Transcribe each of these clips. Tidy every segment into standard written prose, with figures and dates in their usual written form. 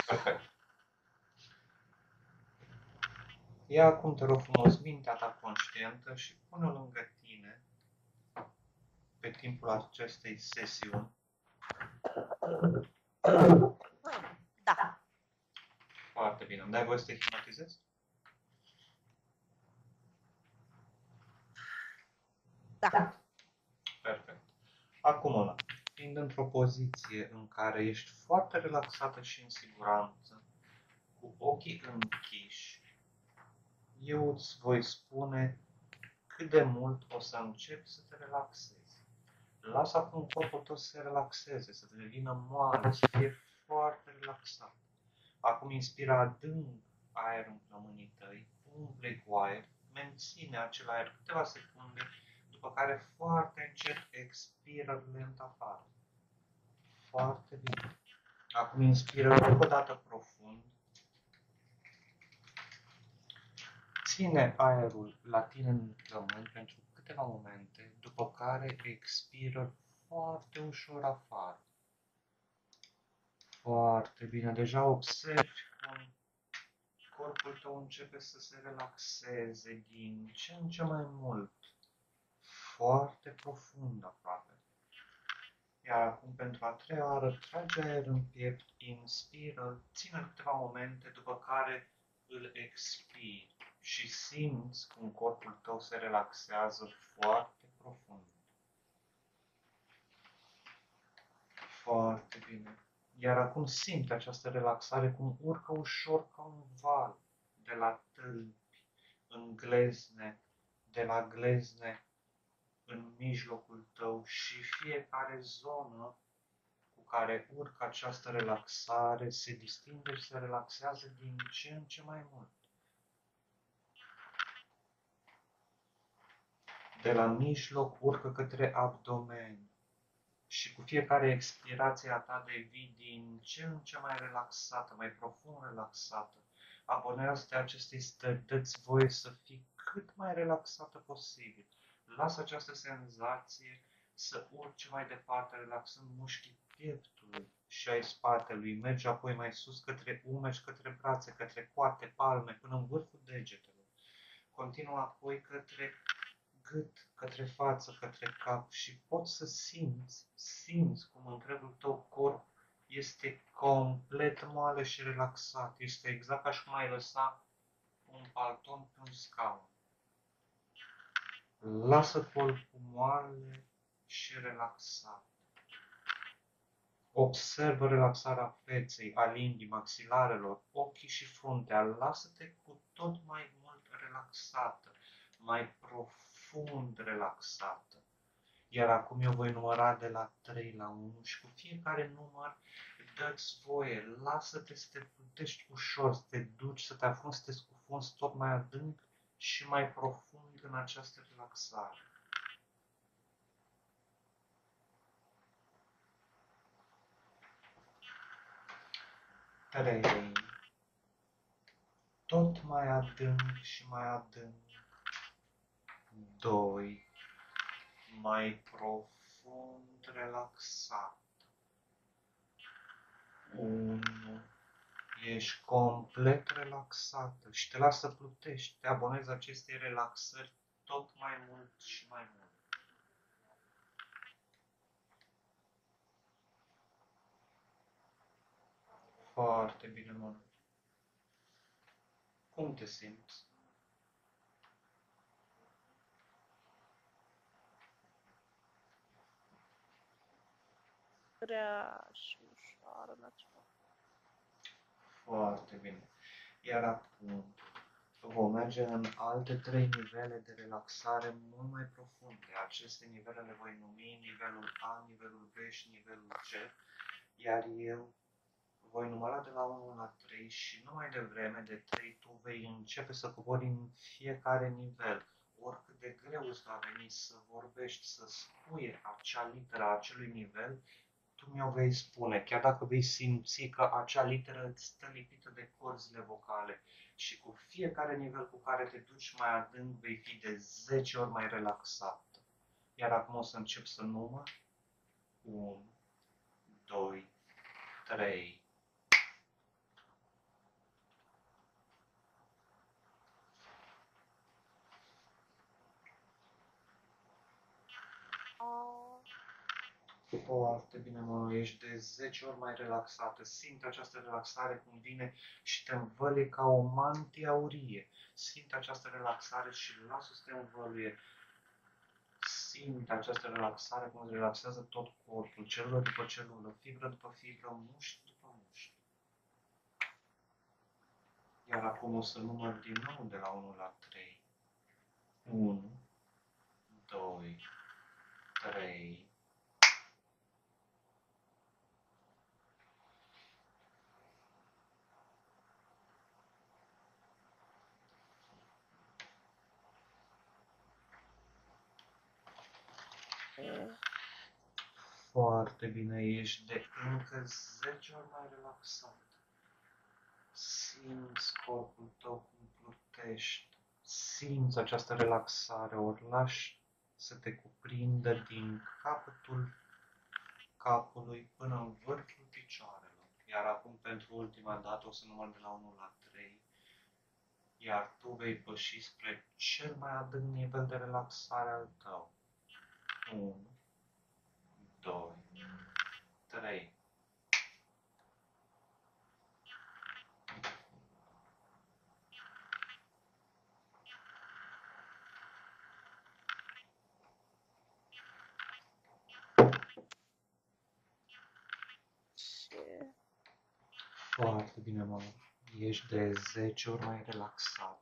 Perfect. Ia acum, te rog frumos, mintea ta conștientă și pune-o lângă tine pe timpul acestei sesiuni. Da. Foarte bine. Îmi dai voie să te hipnotizezi? Da. Perfect. Acum, Ona, fiind într-o poziție în care ești foarte relaxată și în siguranță, cu ochii închiși, eu îți voi spune cât de mult o să începi să te relaxezi. Lasă acum corpul tău să se relaxeze, să devină moale, să fie foarte relaxat. Acum inspiră adânc aer în plămânii tăi, umple cu aer, menține acel aer câteva secunde, după care foarte încet expiră lent afară. Foarte bine. Acum inspiră încă o dată profund. Ține aerul la tine în plămâni pentru câteva momente, după care expiră foarte ușor afară. Foarte bine. Deja observi cum corpul tău începe să se relaxeze din ce în ce mai mult. Foarte profund aproape. Iar acum, pentru a treia oară, trage aer în piept, inspiră, ține câteva momente, după care îl expiri și simți cum corpul tău se relaxează foarte profund. Foarte bine. Iar acum simți această relaxare cum urcă ușor ca un val de la tâlpi în glezne, de la glezne în mijlocul tău și fiecare zonă cu care urcă această relaxare se distinde și se relaxează din ce în ce mai mult. De la mijloc urcă către abdomen și cu fiecare expirație a ta devii din ce în ce mai relaxată, mai profund relaxată. Abonează-te acestei stări, dă-ți voie să fii cât mai relaxată posibil. Lasă această senzație să urce mai departe, relaxând mușchii pieptului și ai spatelui. Mergi apoi mai sus către umeri, către brațe, către coate, palme, până în vârful degetelor. Continuă apoi către gât, către față, către cap și poți să simți cum întregul tău corp este complet moale și relaxat. Este exact ca și cum ai lăsa un palton pe un scaun. Lasă corpul moale și relaxat. Observă relaxarea feței, a limbii, maxilarelor, ochii și fruntea. Lasă-te cu tot mai mult relaxată, mai profund relaxată. Iar acum eu voi număra de la 3 la 1 și cu fiecare număr dă-ți voie, lasă-te să te plutești ușor, să te duci, să te afunzi, să te scufunzi tot mai adânc și mai profund în această relaxare. 3. Tot mai adânc și mai adânc. 2. Mai profund relaxat. 1. Ești complet relaxată și te lasă să plutești. Te abonezi acestei relaxări tot mai mult și mai mult. Foarte bine, Mona. Cum te simți? Grea și ușoară în același. Foarte bine. Iar acum vom merge în alte 3 nivele de relaxare mult mai profunde. Aceste nivele le voi numi nivelul A, nivelul B și nivelul C, iar eu voi număra de la 1 la 3 și numai de vreme de 3 tu vei începe să cobori în fiecare nivel. Oricât de greu îți va veni să vorbești, să spui acea literă a acelui nivel, tu mi-o vei spune, chiar dacă vei simți că acea literă îți stă lipită de corzile vocale și cu fiecare nivel cu care te duci mai adânc vei fi de 10 ori mai relaxat. Iar acum o să încep să număr. 1, 2, 3, Foarte bine, mă, ești de 10 ori mai relaxată. Simte această relaxare cum vine și te învăluie ca o mantie aurie. Simte această relaxare și lasă să te învăluie. Simte această relaxare cum îți relaxează tot corpul, celulă după celulă, fibră după fibră, mușchi după mușchi. Iar acum o să număr din nou de la 1 la 3. 1, 2, 3. Foarte bine, ești de încă 10 ori mai relaxat. Simți corpul tău cum plutește. Simți această relaxare, ori lași să te cuprindă din capătul capului până în vârful picioarelor. Iar acum, pentru ultima dată, o să număr de la 1 la 3. Iar tu vei păși spre cel mai adânc nivel de relaxare al tău. 1, 2, 3. Foarte bine, mă. Ești de 10 ori mai relaxată.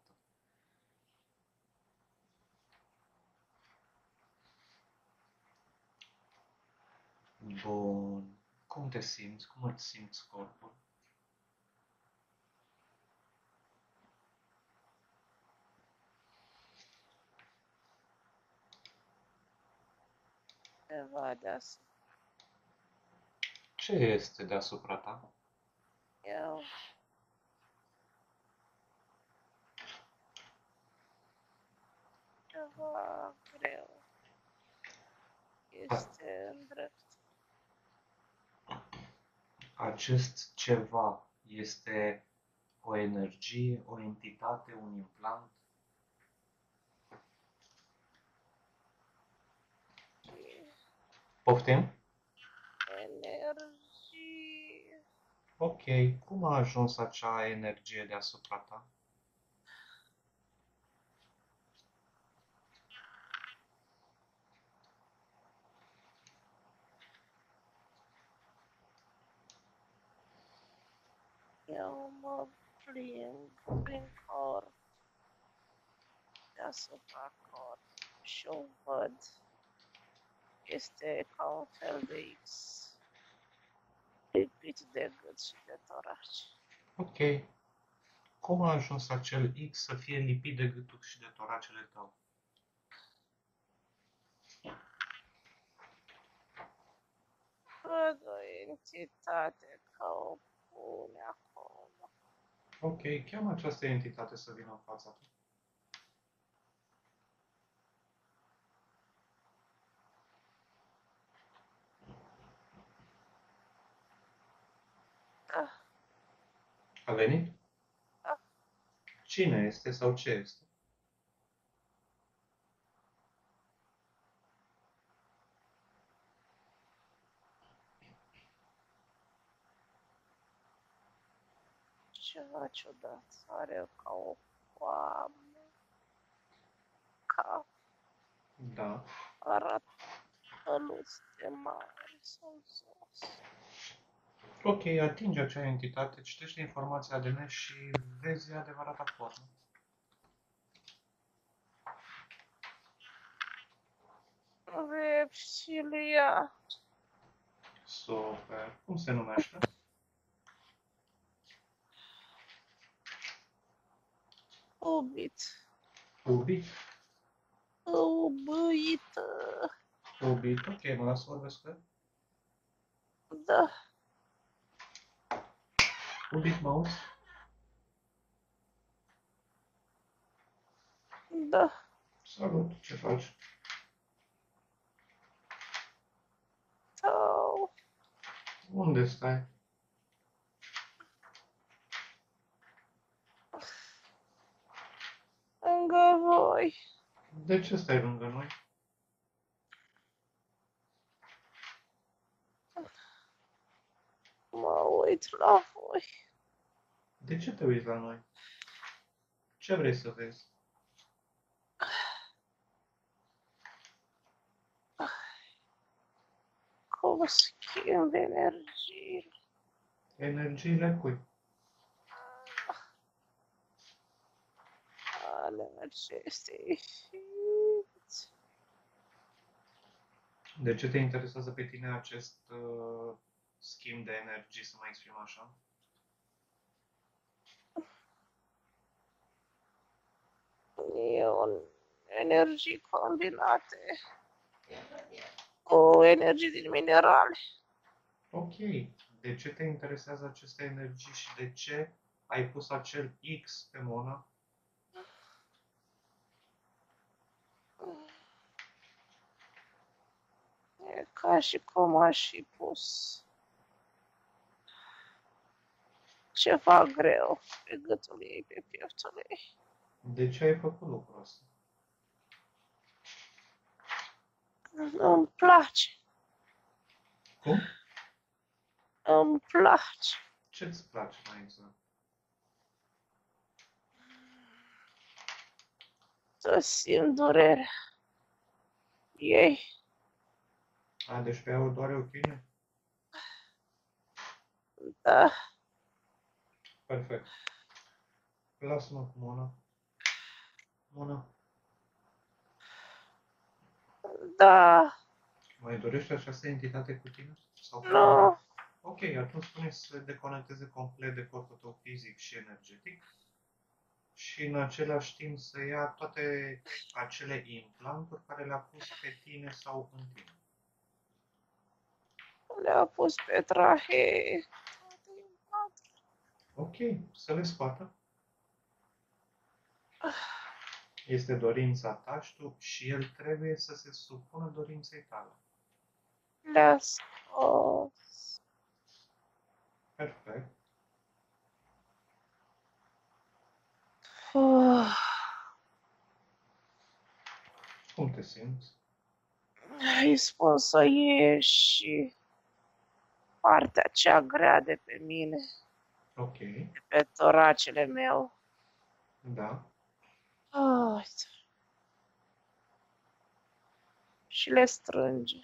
Bun. Cum te simți? Cum îți simți corpul? Ceva deasupra. Ce este deasupra ta? Eu. Ceva greu. Este în drept. Acest ceva este o energie, o entitate, un implant? Poftim? Energie. Ok. Cum a ajuns acea energie deasupra ta? Eu mă plimb prin corp. Deasupra corp. Și o văd. Este ca un fel de X. Lipit de gât și de toraci. Ok. Cum a ajuns acel X să fie lipit de gâtul și de toracele tău? Văd o entitate ca o pune acolo. Ok, cheamă această entitate să vină în fața ta. Da, A venit? da. Cine este sau ce este? Ceva ciudat. Are ca o coamă. Cap. Da. Arată căluți de mare sau jos. Ok, atinge acea entitate, citește informația ADN și vezi adevărata formă. Reptilia. Super. Cum se numește? Ubit. Ubit. Ubuită. Ubit. Ok, mă las să vorbesc cu el. Da. Ubit, mă auzi? Da. Salut, ce faci? Sau. Unde stai? Lângă voi. De ce stai lângă noi? uit la voi. De ce te uiți la noi? Ce vrei să vezi? Cum schimb energiile. Energiile cui? Ale acestei ființe. De ce te interesează pe tine acest schimb de energii, să mai exprim așa? E energii combinate cu energii din minerale. Ok. De ce te interesează aceste energii și de ce ai pus acel X pe Mona? E ca și cum aș fi pus ceva greu pe gâtul ei, pe pieptul ei. De ce ai făcut lucrul ăsta? Îmi place, Cum? îmi place. Ce-ți place mai exact? Să simt durerea ei. A, deci pe ea o doare ochine? Da, Perfect. Lasă-mă cu Mona. Mona, da, mai dorește această entitate cu tine? Sau nu, Ok, atunci spune să se deconecteze complet de corpul tău fizic și energetic și în același timp să ia toate acele implanturi care le-a pus pe tine sau în tine. le-a pus pe trahee. Ok, să le scoată. Este dorința ta și el trebuie să se supună dorinței tale. Le-a scos. Perfect. Cum te simți? Îi spun să ieși partea cea grea de pe mine, Ok, de pe toracele meu. da. Uite. Și le strânge.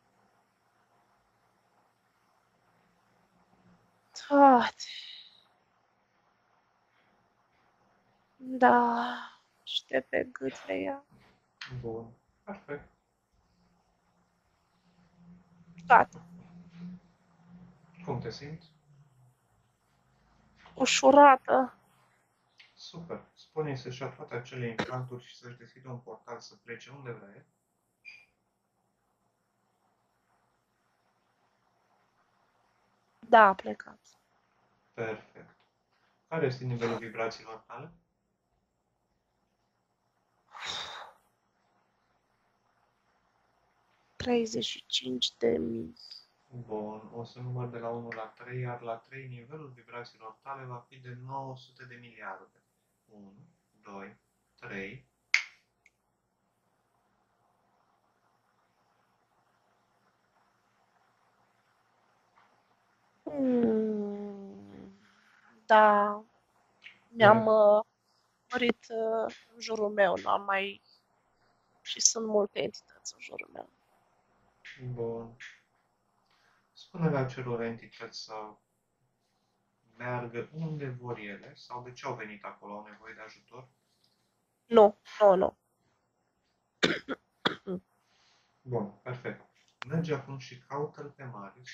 Toate. Da, și de pe gât le ia. Bun. Perfect. Gata. Cum te simți? Ușurată. Super. Spune-i să-și ia toate acele implanturi și să-și deschidă un portal să plece unde vrea el. Da, a plecat. Perfect. Care este nivelul vibrațiilor tale? $35.000. Bun. O să număr de la 1 la 3, iar la 3 nivelul vibrațiilor tale va fi de 900 de miliarde. 1, 2, 3. Da, mi-am mărit în jurul meu, n-am mai... Și sunt multe entități în jurul meu. Bun. Spune-le acelor entități să meargă unde vor ele sau de ce au venit acolo, au nevoie de ajutor. Nu, nu, nu. Bun, perfect. Merge acum și caută-l pe Marius.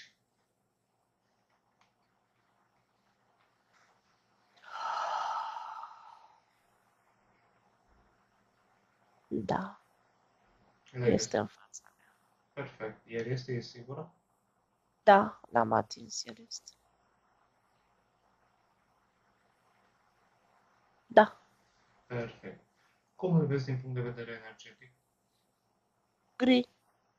Da, Le este în fața mea. Perfect. El e sigură? Da, l-am atins, el este. Da, Perfect. Cum îl vezi din punct de vedere energetic? gri,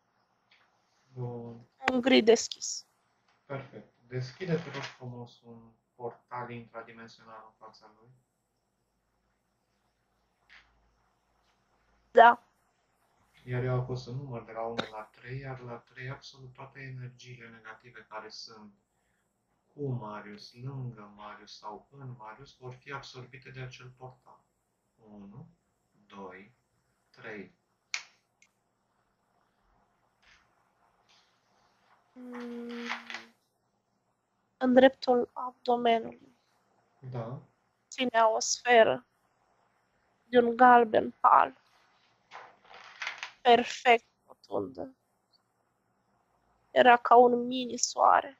Bun. un gri deschis. Perfect. Deschide, te rog frumos, un portal intradimensional în fața lui. Da, Iar eu apăs să număr de la 1 la 3, iar la 3 absolut toate energiile negative care sunt cu Marius, lângă Marius sau în Marius vor fi absorbite de acel portal. 1, 2, 3. În dreptul abdomenului Da. ținea o sferă de un galben pal, perfect rotundă. Era ca un mini-soare.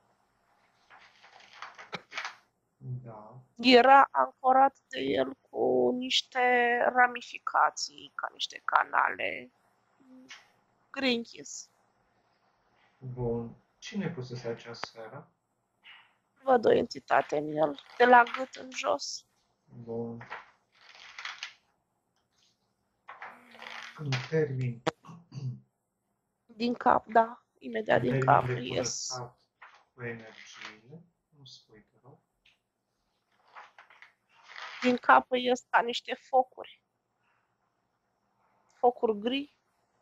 Da. Era ancorat de el cu niște ramificații, ca niște canale gri închis. Bun. Cine pusese acea sferă? Văd o entitate în el, de la gât în jos. Bun. În termin, Din cap, da. Imediat în din termin cap de ies. curățat cu energiile, nu spui, te rog. Din cap ies ca niște focuri. Focuri gri.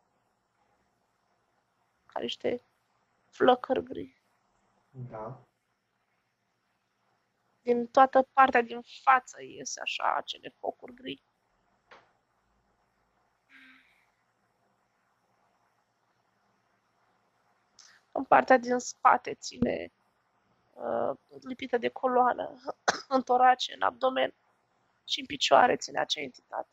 Ca niște flăcări gri. Da. Din toată partea din față ies așa acele focuri gri. În partea din spate ține lipită de coloană, în torace, în abdomen și în picioare ține acea entitate.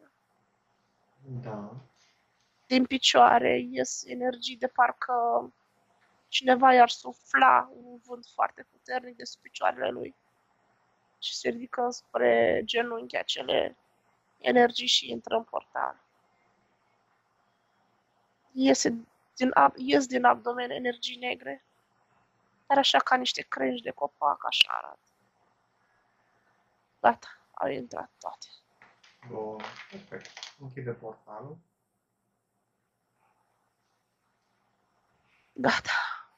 Da. Din picioare ies energii de parcă cineva i-ar sufla un vânt foarte puternic de sub picioarele lui și se ridică spre genunchi acele energii și intră în portal. Ies din abdomen energii negre, dar așa ca niște crengi de copac, așa arată. Gata, au intrat toate. Bun. Perfect. Închide portalul. Gata.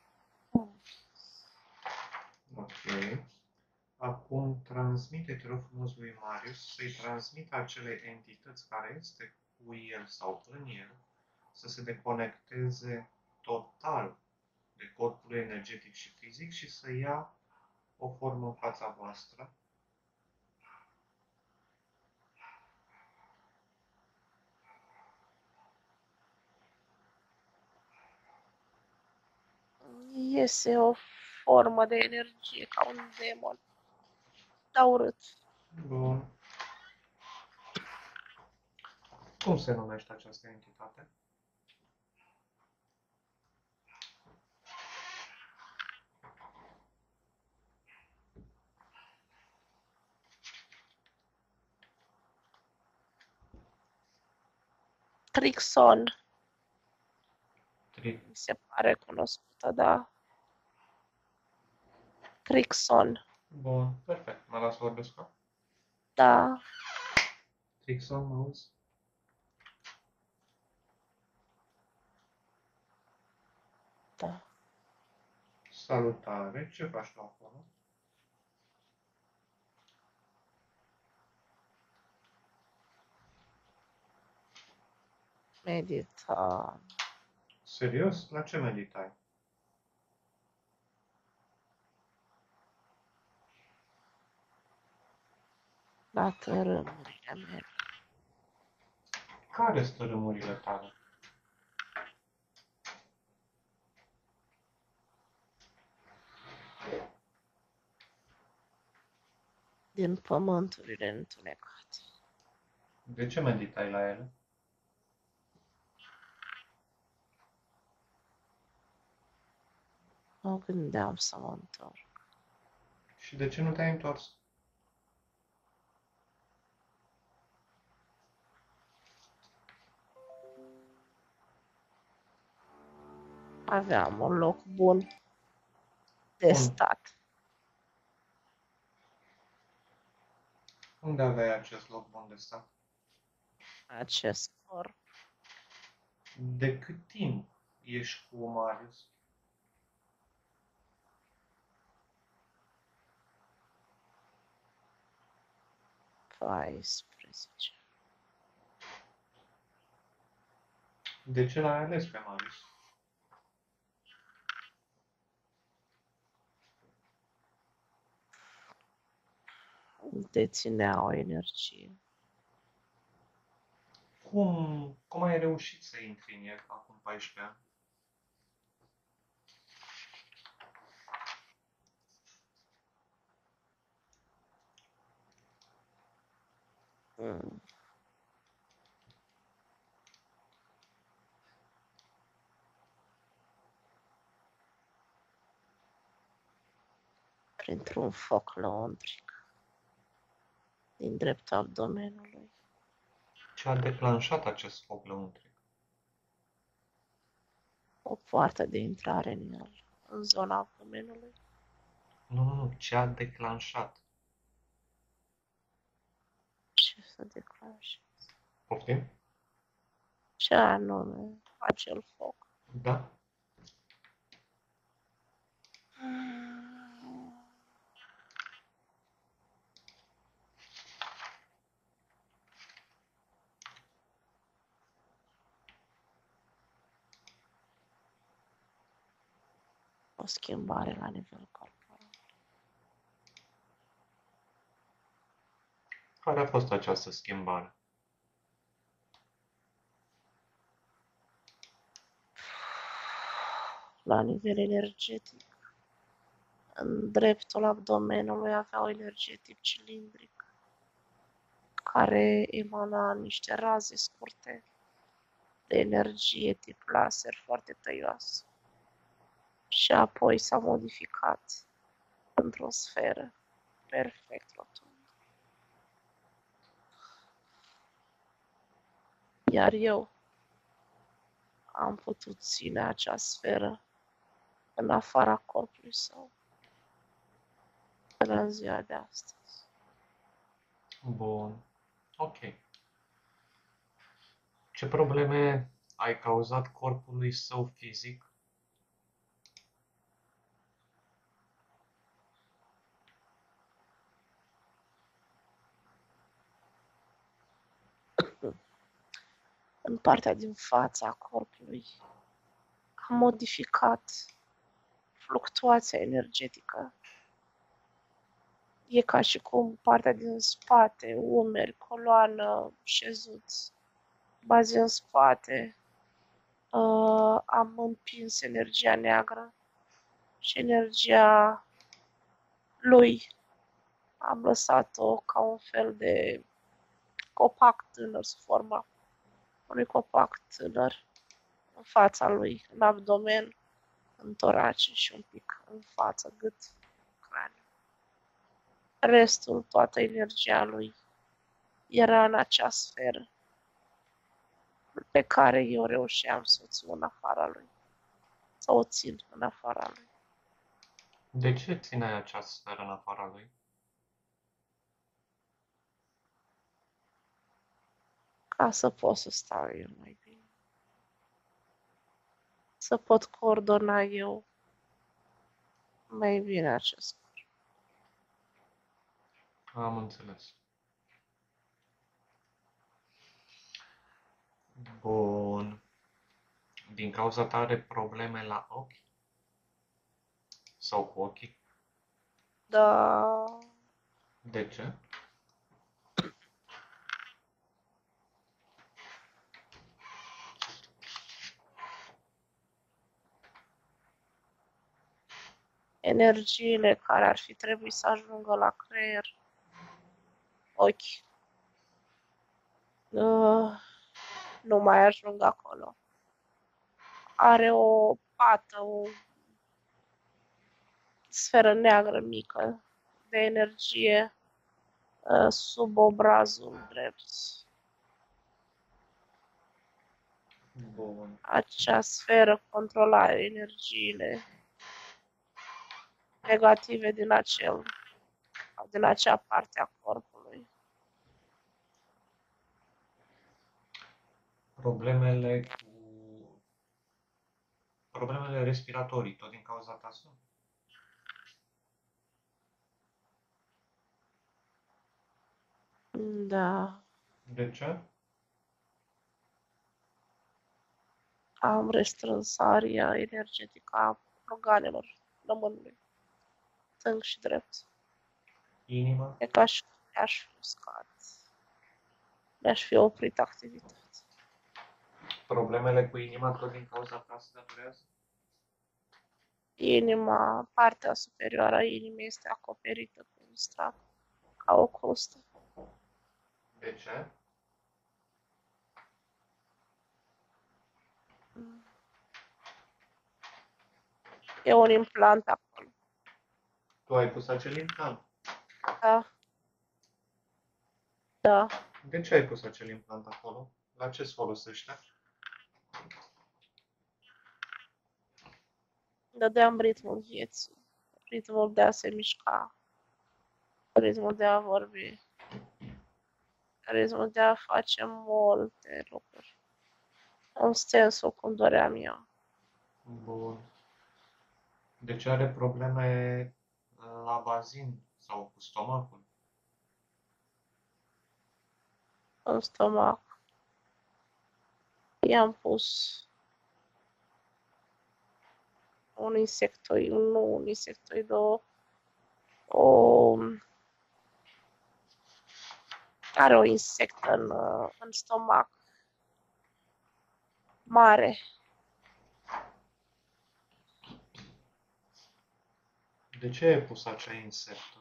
Ok. Acum transmite, te rog frumos, lui Marius să-i transmită acele entități care este cu el sau în el, să se deconecteze total de corpul energetic și fizic și să ia o formă în fața voastră. Iese o formă de energie ca un demon, dar urât. Bun. Cum se numește această entitate? Trixon, Tri. mi se pare cunoscută, da. Trixon, Bun. Perfect. Mă las să vorbesc cu ea? da. Trixon, mă auzi? Da. Salutare. Ce faci tu acolo? Medita. Serios? La ce meditai? La tărâmurile mele. Care sunt tărâmurile tale? Din pământurile întunecate. De ce meditai la ele? Mă gândeam să mă întorc. Și de ce nu te-ai întors? Aveam un loc bun de stat. Unde aveai acest loc bun de stat? Acest corp. De cât timp ești cu Marius? Paisprezece. De ce l-ai ales pe Marius? deținea o energie. Cum ai reușit să intri în el acum 14 ani? Mm. Printr-un foc lăuntric din dreptul abdomenului. Ce a declanșat acest foc lăuntric? O poartă de intrare în el, în zona abdomenului. Nu, ce a declanșat? Ce să declanșeze? Poftim? Ce anume acel foc? Da? O schimbare la nivel corporal. Care a fost această schimbare? La nivel energetic, în dreptul abdomenului avea o energie tip cilindric, care emana niște raze scurte de energie tip laser foarte tăioasă. Și apoi s-a modificat într-o sferă perfect rotundă. Iar eu am putut ține acea sferă în afara corpului său până în ziua de astăzi. Bun. Ok. Ce probleme ai cauzat corpului său fizic? În partea din fața a corpului am modificat fluctuația energetică. E ca și cum partea din spate, umeri, coloană, șezuți, bază în spate, am împins energia neagră și energia lui am lăsat-o ca un fel de copac tânăr, sub forma unui copac tânăr în fața lui, în abdomen, în torace și un pic în față, gât, craniu. Restul, toată energia lui, era în acea sferă pe care eu reușeam să o țin în afara lui. Să o țin în afara lui. De ce țineai această sferă în afara lui? Ca să pot să stau eu mai bine. Să pot coordona eu mai bine acest lucru. Am înțeles. Bun. Din cauza ta are probleme la ochi? Sau cu ochii? Da, De ce? energiile care ar fi trebuit să ajungă la creier, ochi, nu mai ajung acolo. Are o pată, o sferă neagră mică de energie sub obrazul drept. Bun. Acea sferă controla energiile negative din acea parte a corpului. Problemele respiratorii, tot din cauza ta sunt? Da, De ce? am restrâns aria energetică a organelor plămânului, stâng și drept. Inima? E ca și aș fi uscat. Mi-aș fi oprit activitatea. Problemele cu inima tot din cauza ta se datorează? Inima, partea superioară a inimii este acoperită cu un strap, ca o crustă. De ce? E un implant acolo. Tu ai pus acel implant. Da, da. De ce ai pus acel implant acolo? La ce se folosește? Dădeam ritmul vieții, ritmul de a se mișca, ritmul de a vorbi, ritmul de a face multe lucruri. În sensul cum doream eu. Bun. Deci are probleme la bazin sau cu stomacul? În stomac. I-am pus un insectoid, nu un insectoid, are o insectă în stomac mare. De ce ai pus acea insectă?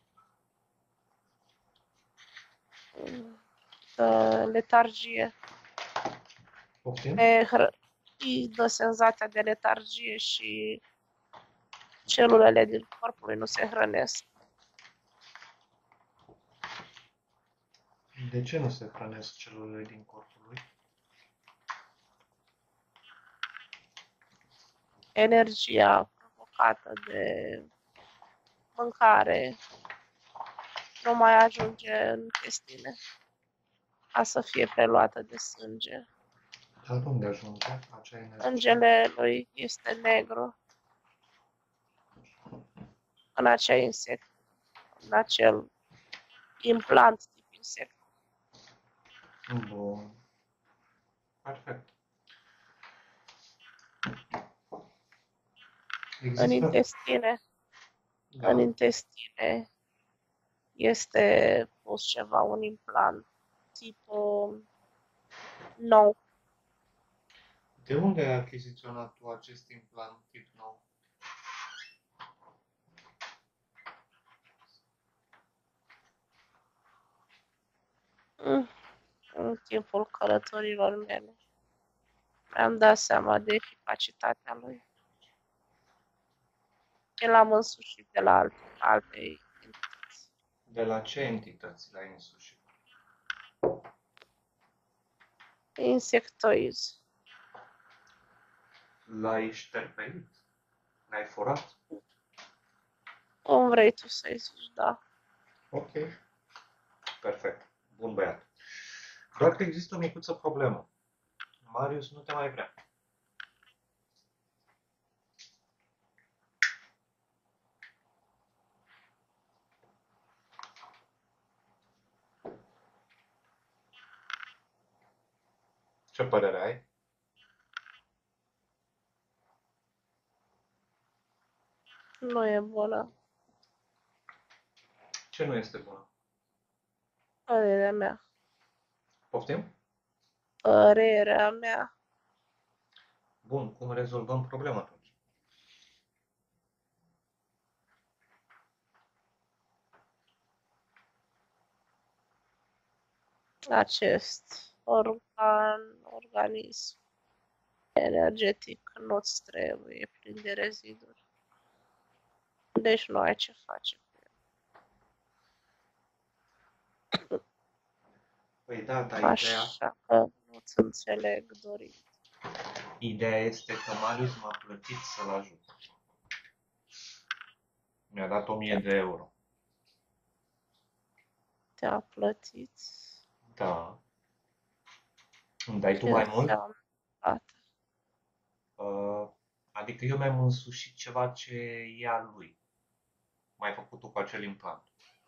Letargie. Poftim? Îi dă senzația de letargie și celulele din corpului nu se hrănesc. De ce nu se hrănesc celulele din corpul lui? Energia provocată de mâncare nu mai ajunge în intestine ca să fie preluată de sânge. Dar unde ajunge acea energie? Sângele lui este negru în acea insect, în acel implant tip insect. Bun. Perfect. În intestine, Da. în intestine este pus ceva, un implant tip nou. De unde ai achiziționat tu acest implant tip nou? În timpul călătorilor mele mi-am dat seama de eficacitatea lui. L-am însușit de la alte entități. De la ce entități l-ai însușit? Insectoizi. L-ai șterpelit? L-ai furat? Cum vrei tu să-i zici, da. Ok. Perfect. Bun băiat. Doar că există o micuță problemă. Marius nu te mai vrea. Ce părere ai? Nu e bună. Ce nu este bună? Părerea mea. Poftim? Părerea mea. Bun, cum rezolvăm problema atunci? Acest organism energetic nu-ți trebuie plin de reziduri. Deci nu ai ce face cu el. Păi da, dar Așa că nu-ți înțeleg dorit. ideea este că Marius m-a plătit să-l ajut. Mi-a dat 1000 de euro. Te-a plătit. Da. Îmi dai tu Ce mai mult? înseamnă plată? Adică eu mi-am însușit ceva ce e al lui. M-ai făcut tu cu acel implant.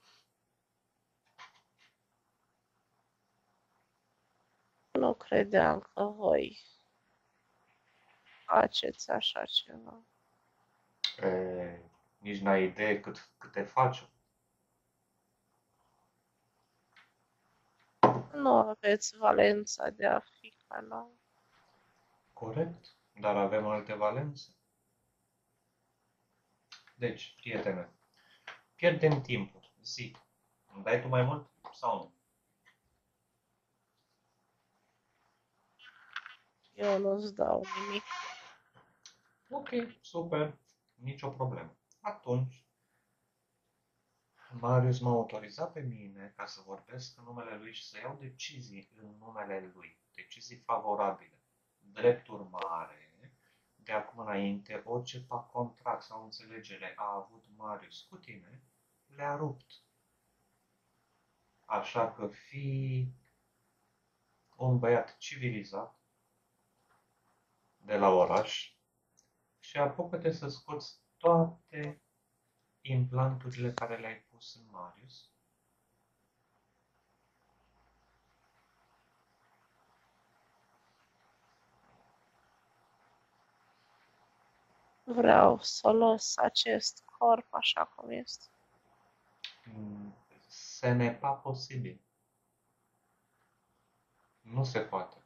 Nu credeam că voi faceți așa ceva. Nici n-ai idee câte faci. Nu aveți valența de a fi canal. Corect, dar avem alte valențe. Deci, prietene, pierdem timpul. Zi, îmi dai tu mai mult sau nu? Eu nu-ți dau nimic. Ok, super, nicio problemă. Atunci, Marius m-a autorizat pe mine ca să vorbesc în numele lui și să iau decizii în numele lui, decizii favorabile. Drept urmare, de acum înainte, orice contract sau înțelegere a avut Marius cu tine, le-a rupt. Așa că fii un băiat civilizat de la oraș și apucă-te să scoți toate implanturile care le-ai pus în Marius. Vreau să las acest corp așa cum este. Ce n'est pas posibil. Nu se poate.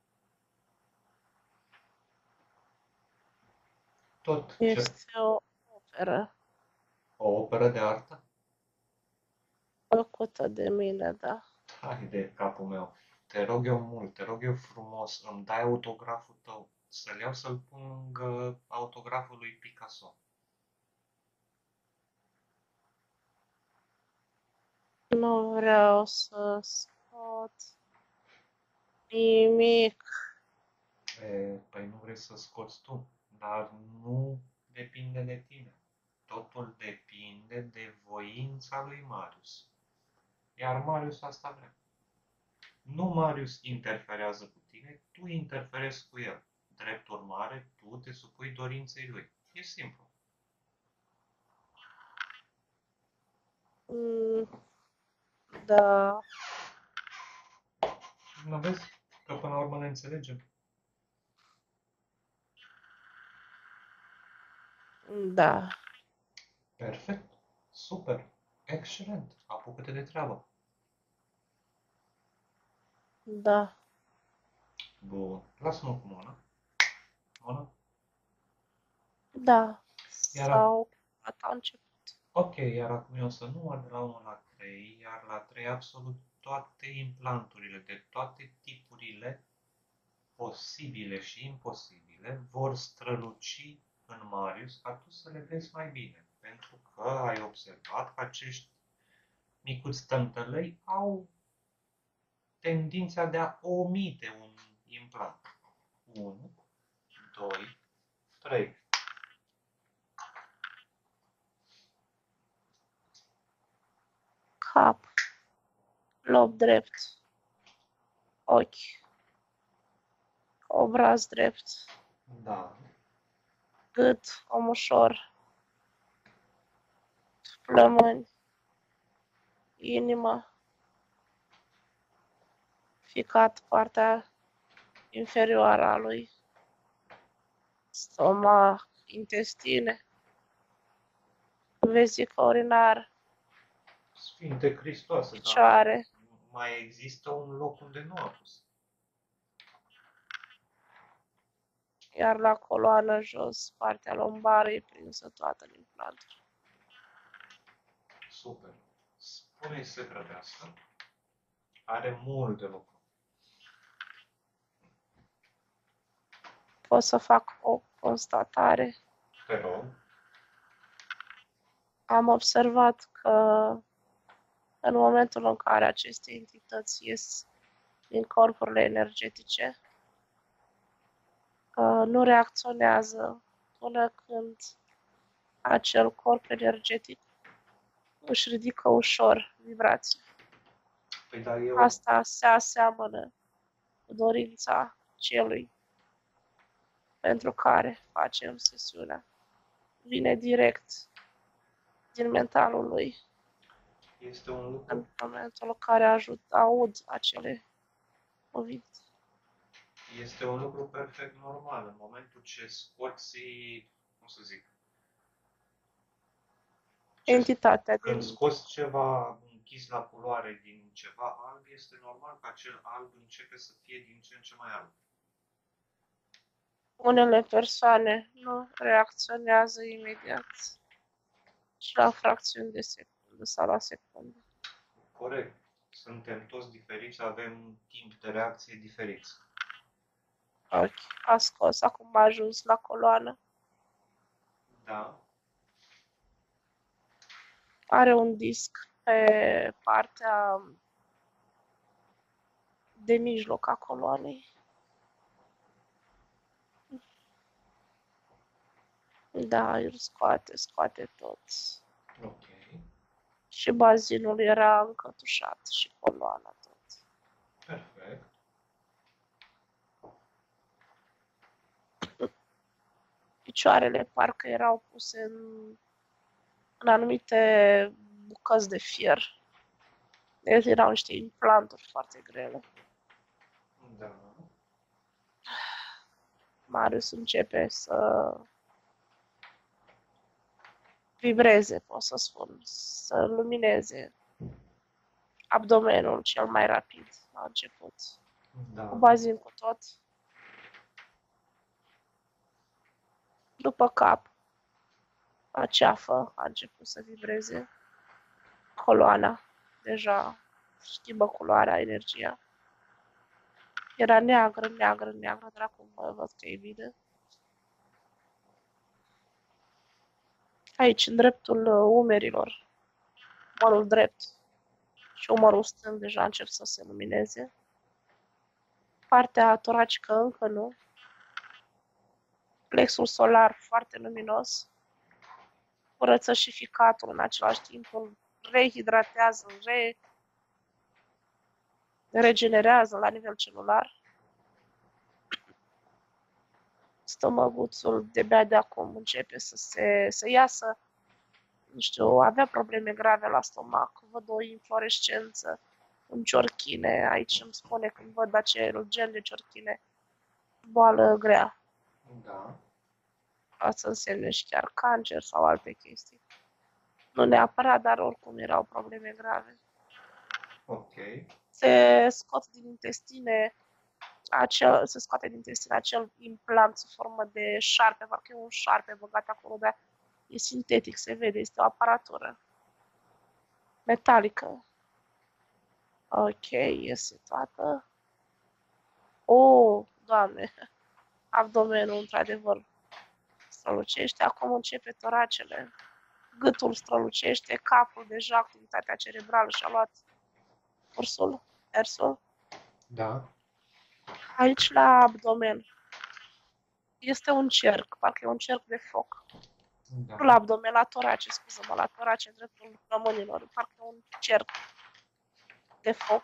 Tot ce... Este o operă O operă de artă? făcută de mine, da. Hai de capul meu. Te rog eu mult, te rog eu frumos, îmi dai autograful tău. Să-l iau să-l pun autograful lui Picasso. Nu vreau să scot nimic. Păi nu vrei să scoți tu, dar nu depinde de tine. Totul depinde de voința lui Marius. Iar Marius asta vrea. Nu Marius interferează cu tine, tu interferezi cu el. Drept urmare, tu te supui dorinței lui. E simplu. Da, Nu vezi că până la urmă ne înțelegem? da, Perfect. Super. Excelent. Apucă-te de treabă. da. Bun. Lasă-mă cu Mona. Mona? Da, Iar sau a început. ok, iar acum eu o să număr de la 1 la 3, iar la 3 absolut toate implanturile de toate tipurile posibile și imposibile vor străluci în Marius ca tu să le vezi mai bine. Pentru că ai observat că acești micuți tântălăi au tendința de a omite un implant. 1, 2, 3. Cap, lob drept, ochi, obraz drept, Da. gât, omușor, plămâni, inimă, ficat partea inferioară a lui, stomac, intestine, vezică urinar, Sfinte Hristoase, da. picioare, Mai există un loc unde nu a pus. iar la coloană jos, partea lombară e prinsă toată în implantul. Super. Spune-i să grăbească. Are mult de lucru. Pot să fac o constatare. Te rog. Am observat că în momentul în care aceste entități ies din corpurile energetice, nu reacționează până când acel corp energetic își ridică ușor vibrația. Păi dar eu... Asta se aseamănă cu dorința celui pentru care facem sesiunea. Vine direct din mentalul lui Este un lucru... în momentul în care aud acele cuvinte. Este un lucru perfect normal. În momentul ce scoți, cum să zic, Entitatea când din scoți ceva închizi la culoare din ceva alb, este normal că acel alb începe să fie din ce în ce mai alb. Unele persoane nu reacționează imediat și la fracțiuni de secundă sau la secundă. Corect. Suntem toți diferiți, avem timp de reacție diferiți. Ok, a scos, acum a ajuns la coloană. Da. Are un disc pe partea de mijloc a coloanei. Da, îl scoate tot. Ok. Și bazinul era încătușat și coloana tot. Perfect. Picioarele parcă erau puse în anumite bucăți de fier. Deci erau niște implanturi foarte grele. Da. Marius începe să vibreze, pot să spun, să lumineze abdomenul cel mai rapid la început. Da. Cu bazin cu tot. După cap, la ceafă a început să vibreze. Coloana deja schimbă culoarea, energia. Era neagră, dar acum văd că e bine. Aici, în dreptul umerilor, umărul drept și umărul stâng deja încep să se lumineze. Partea toracică încă nu. Plexul solar foarte luminos. Curăță și ficatul în același timp, îl rehidratează, regenerează la nivel celular. Stomaguțul de-abia de acum începe să iasă. Nu știu, avea probleme grave la stomac. Văd o inflorescență în ciorchine. Aici îmi spune când văd acel gen de ciorchine, boală grea. Da. Asta să însemne și chiar cancer sau alte chestii. Nu neapărat, dar oricum erau probleme grave. Ok. Se scoate din intestine acel implant sub formă de șarpe, parcă e un șarpe băgat acolo, dar e sintetic, se vede, este o aparatură metalică. Ok, iese toată. Oh, Doamne, abdomenul într-adevăr strălucește, acum începe toracele, gâtul strălucește, capul deja, activitatea cerebrală și-a luat cursul, mersul. Da. Aici la abdomen este un cerc, parcă e un cerc de foc. Da. Nu la abdomen, la torace, scuză-mă, la torace, în dreptul plămânilor, parcă e un cerc de foc.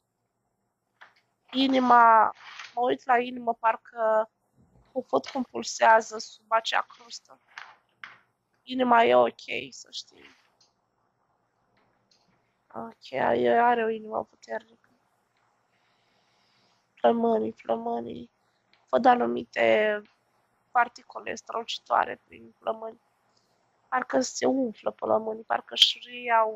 Inima, mă uit la inimă, parcă văd cum pulsează sub acea crustă. Inima e ok, să știi. Ok, are o inimă puternică. Plămânii. Văd anumite particule strălucitoare prin plămâni. Parcă se umflă plămânii, parcă își reiau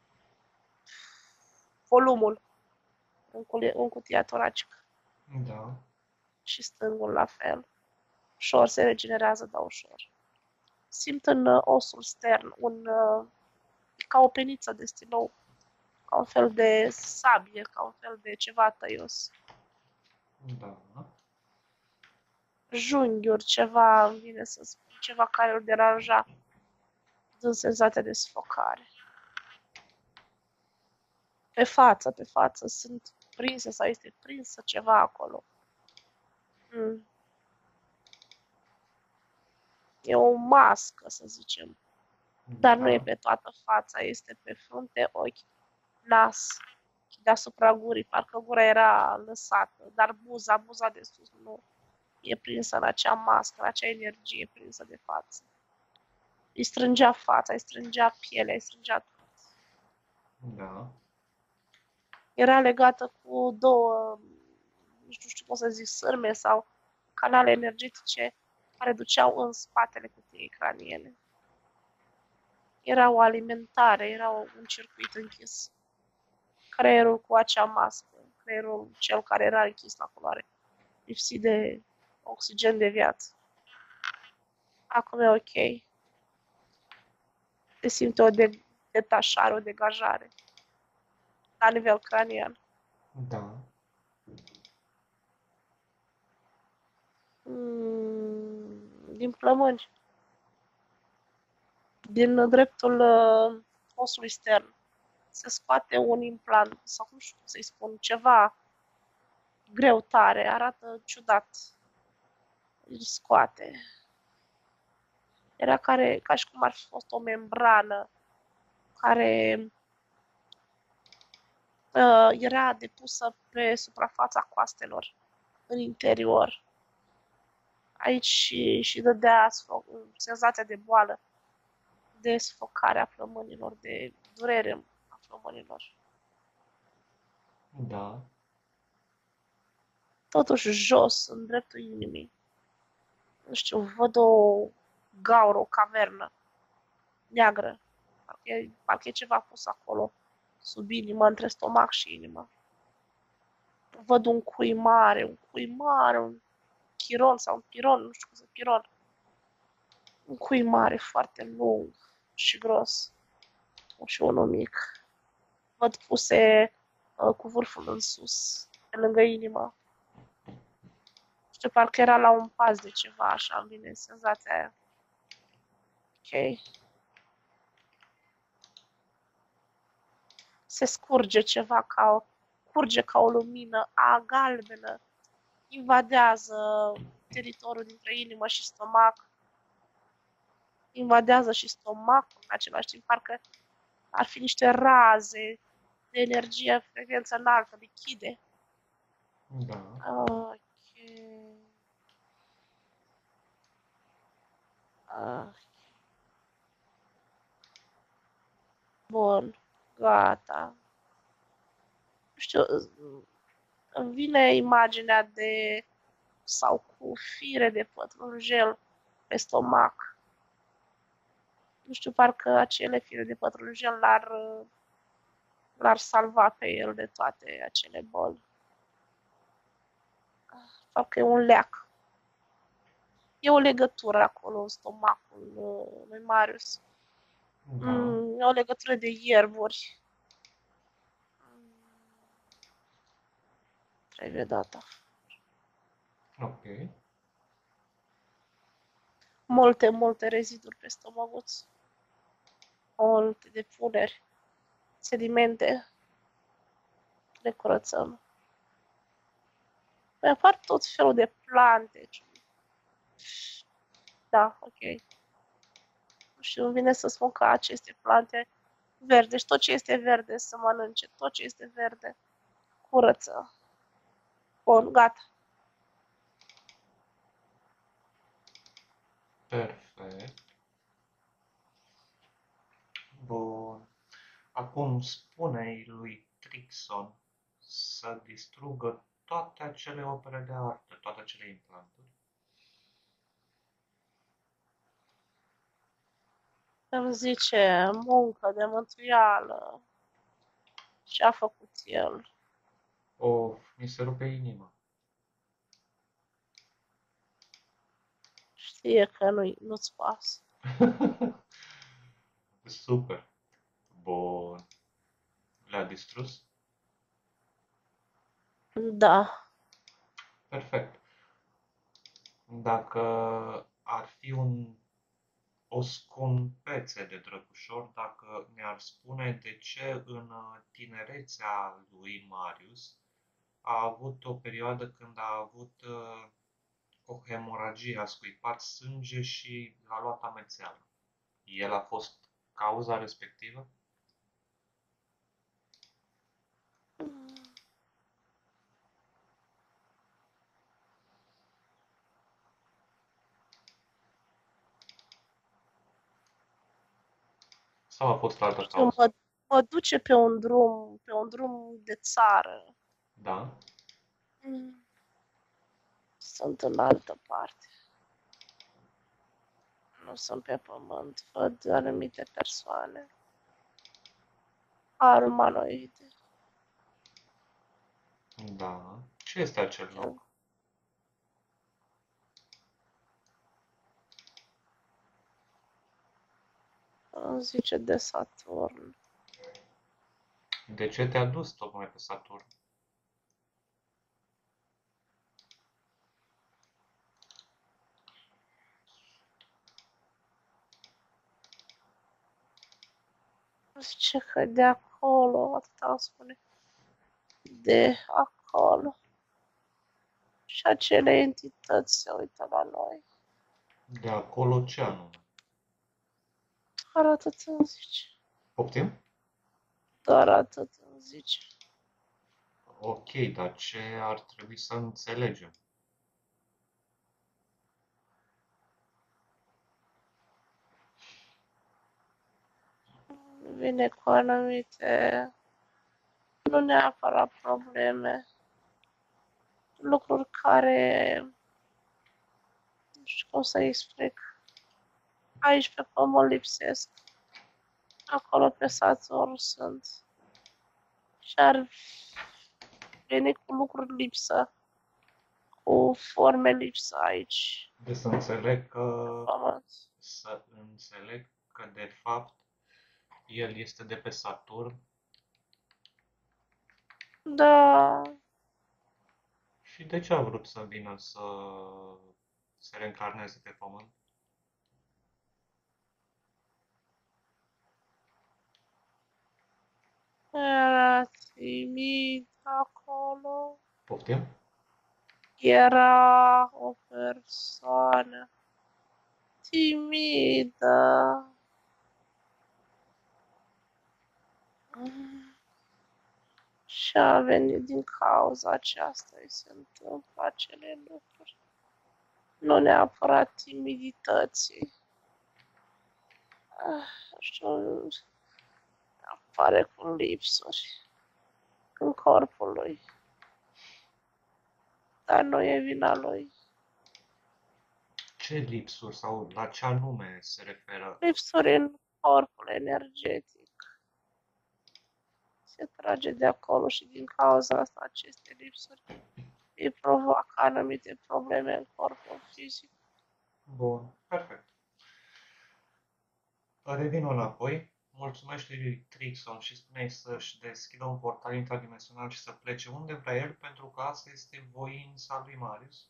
volumul în cutia toracică. Da. Și stângul la fel. Ușor se regenerează, dar ușor. Simt în osul stern ca o peniță de stilou, ca un fel de sabie, ca un fel de ceva tăios. Da. Junghiuri, ceva, îmi vine să spun, ceva care îl deranja, dând senzația de sufocare. Pe față, sunt prinse sau este prinsă ceva acolo. E o mască, să zicem, dar nu e pe toată fața, este pe frunte, ochi, nas, deasupra gurii, parcă gura era lăsată, dar buza de sus nu e prinsă în acea mască, în acea energie prinsă de față. Îi strângea fața, îi strângea pielea, îi strângea tot. Da. Era legată cu două, nu știu cum să zic, sârme sau canale energetice care duceau în spatele cutiei craniene. Era o alimentare, era un circuit închis. creierul cu acea mască, creierul cel care era închis la culoare, lipsit de oxigen de viață. Acum e ok. Se simte o detașare, o degajare la nivel cranian. Da. Din plămâni, din dreptul osului stern, se scoate un implant, sau nu știu cum să-i spun, ceva greu tare, arată ciudat. Îl scoate. Era ca și cum ar fi fost o membrană care era depusă pe suprafața coastelor, în interior. Aici și dădea senzația de boală, de sufocare a plămânilor, de durere a plămânilor. Da. Totuși jos, în dreptul inimii. Nu știu, văd o gaură, o cavernă neagră. Parcă e ceva pus acolo, sub inimă, între stomac și inimă. Văd un cui mare, un chiron sau un piron, nu știu cum să piron. Un cui mare, foarte lung și gros. Și unul mic. Văd puse cu vârful în sus, pe lângă inimă. Știu, parcă era la un pas de ceva, așa, îmi vine senzația aia. Ok. Se scurge ceva curge ca o lumină galbenă, invadează teritoriul dintre inimă și stomac, invadează și stomacul în același timp, parcă ar fi niște raze de energie, frecvență înaltă, lichide. Da. Ok. Bun, gata. Nu știu, îmi vine imaginea sau cu fire de pătrunjel pe stomac. Nu știu, parcă acele fire de pătrunjel l-ar salva pe el de toate acele boli. Parcă e un leac. E o legătură acolo în stomacul lui Marius. Da. E o legătură de ierburi. Trebuie data. Ok. Multe reziduri pe stomacuț. Multe depuneri. Sedimente. Le curățăm. Mai apar tot felul de plante. Da, ok. Nu știu, îmi vine să spun că aceste plante verde, deci tot ce este verde să mănânce, tot ce este verde, curăță. Bun, gata. Perfect. Bun. Acum spune-i lui Trixon să distrugă toate acele opere de artă, toate acele implanturi. Îmi zice muncă de mântuială. Ce a făcut el? Of, mi se rupe inima. Știe că nu-ți pasă. Super. Bun. Le-a distrus? Da. Perfect. Dacă ar fi o scumpețe de drăgușor, dacă ne-ar spune de ce în tinerețea lui Marius a avut o perioadă când a avut o hemoragie, a scuipat sânge și l-a luat amețeală. El a fost cauza respectivă? Sau a fost altă Știu, cauză? mă duce pe un drum de țară. Da? Sunt în altă parte. Nu sunt pe pământ. Văd anumite persoane. Umanoide. Da. Ce este acel loc? Îmi zice de Saturn. De ce te-a dus tocmai pe Saturn? Zice că de acolo, atât îmi spune. De acolo. Și acele entități se uită la noi. De acolo ce anume? Doar atât îmi zice. Poftim? Doar atât îmi zice. Ok, dar ce ar trebui să înțelegem? Vine cu anumite, nu neapărat probleme, lucruri care, nu știu cum să explic, aici pe pământ lipsesc, acolo pe Saturn sunt. Și ar veni cu lucruri lipsă, cu forme lipsă aici, Deci să înțeleg că, pe pământ. de fapt el este de pe Saturn Da, și de ce a vrut să vină să se reîncarneze pe Pământ? era timid acolo, Poftim? era o persoană timidă. Și a venit din cauza aceasta, îi se întâmplă acele lucruri. Nu neapărat timidității. Nu știu, apare cu lipsuri în corpul lui. Dar nu e vina lui. Ce lipsuri sau la ce anume se referă? Lipsuri în corpul energetic. Se trage de acolo și din cauza asta aceste lipsuri îi provoacă anumite probleme în corpul fizic. Bun, perfect. Revin înapoi. Mulțumește lui Trixon și spune să-și deschidă un portal intradimensional și să plece unde vrea el, pentru că asta este voința lui Marius.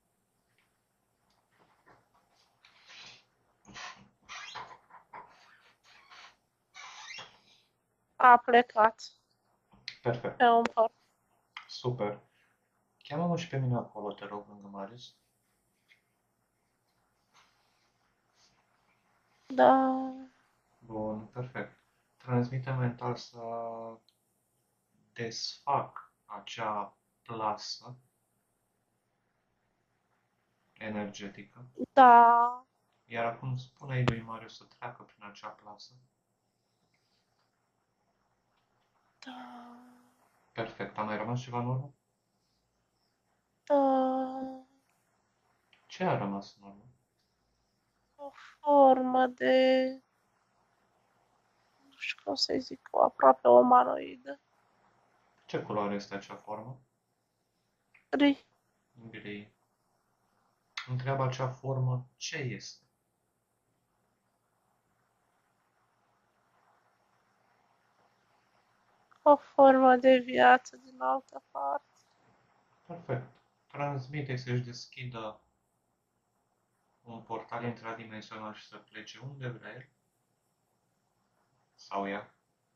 A plecat Perfect. pe un port. Super. Cheamă-mă și pe mine acolo, te rog, lângă Marius. Da, Bun, perfect. Transmite mental să desfac acea plasă energetică. da, Iar acum spune-i lui Marius să treacă prin acea plasă. da, Perfect. A mai rămas ceva în urmă? da. Ce a rămas în urmă? O formă de, nu știu cum să zic, aproape umanoidă. Ce culoare este acea formă? Gri. Gri. Întreabă acea formă ce este. O formă de viață din altă parte. Perfect. Transmite să-și deschidă un portal intradimensional și să plece unde vrea el. Sau ea.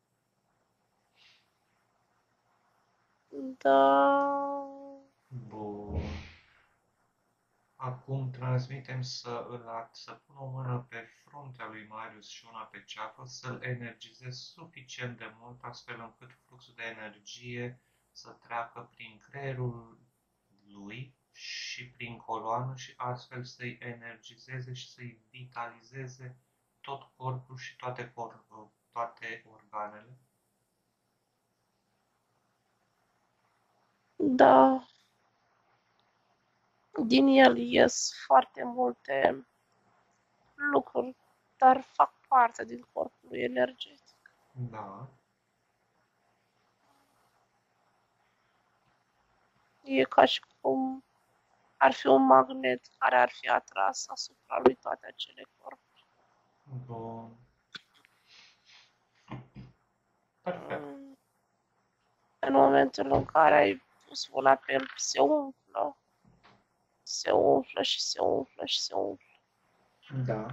Da, Bun. Acum transmitem să pună o mână pe fruntea lui Marius și una pe ceafă, să-l energizeze suficient de mult, astfel încât fluxul de energie să treacă prin creierul lui și prin coloană și astfel să-i energizeze și să-i vitalizeze tot corpul și toate organele. da. Din el ies foarte multe lucruri, dar fac parte din corpul lui energetic. Da. E ca și cum ar fi un magnet care ar fi atras asupra lui toate acele corpuri. Bun. Perfect. În momentul în care ai pus mâna pe el, se umflă. Se umflă și se umflă și se umflă. Da.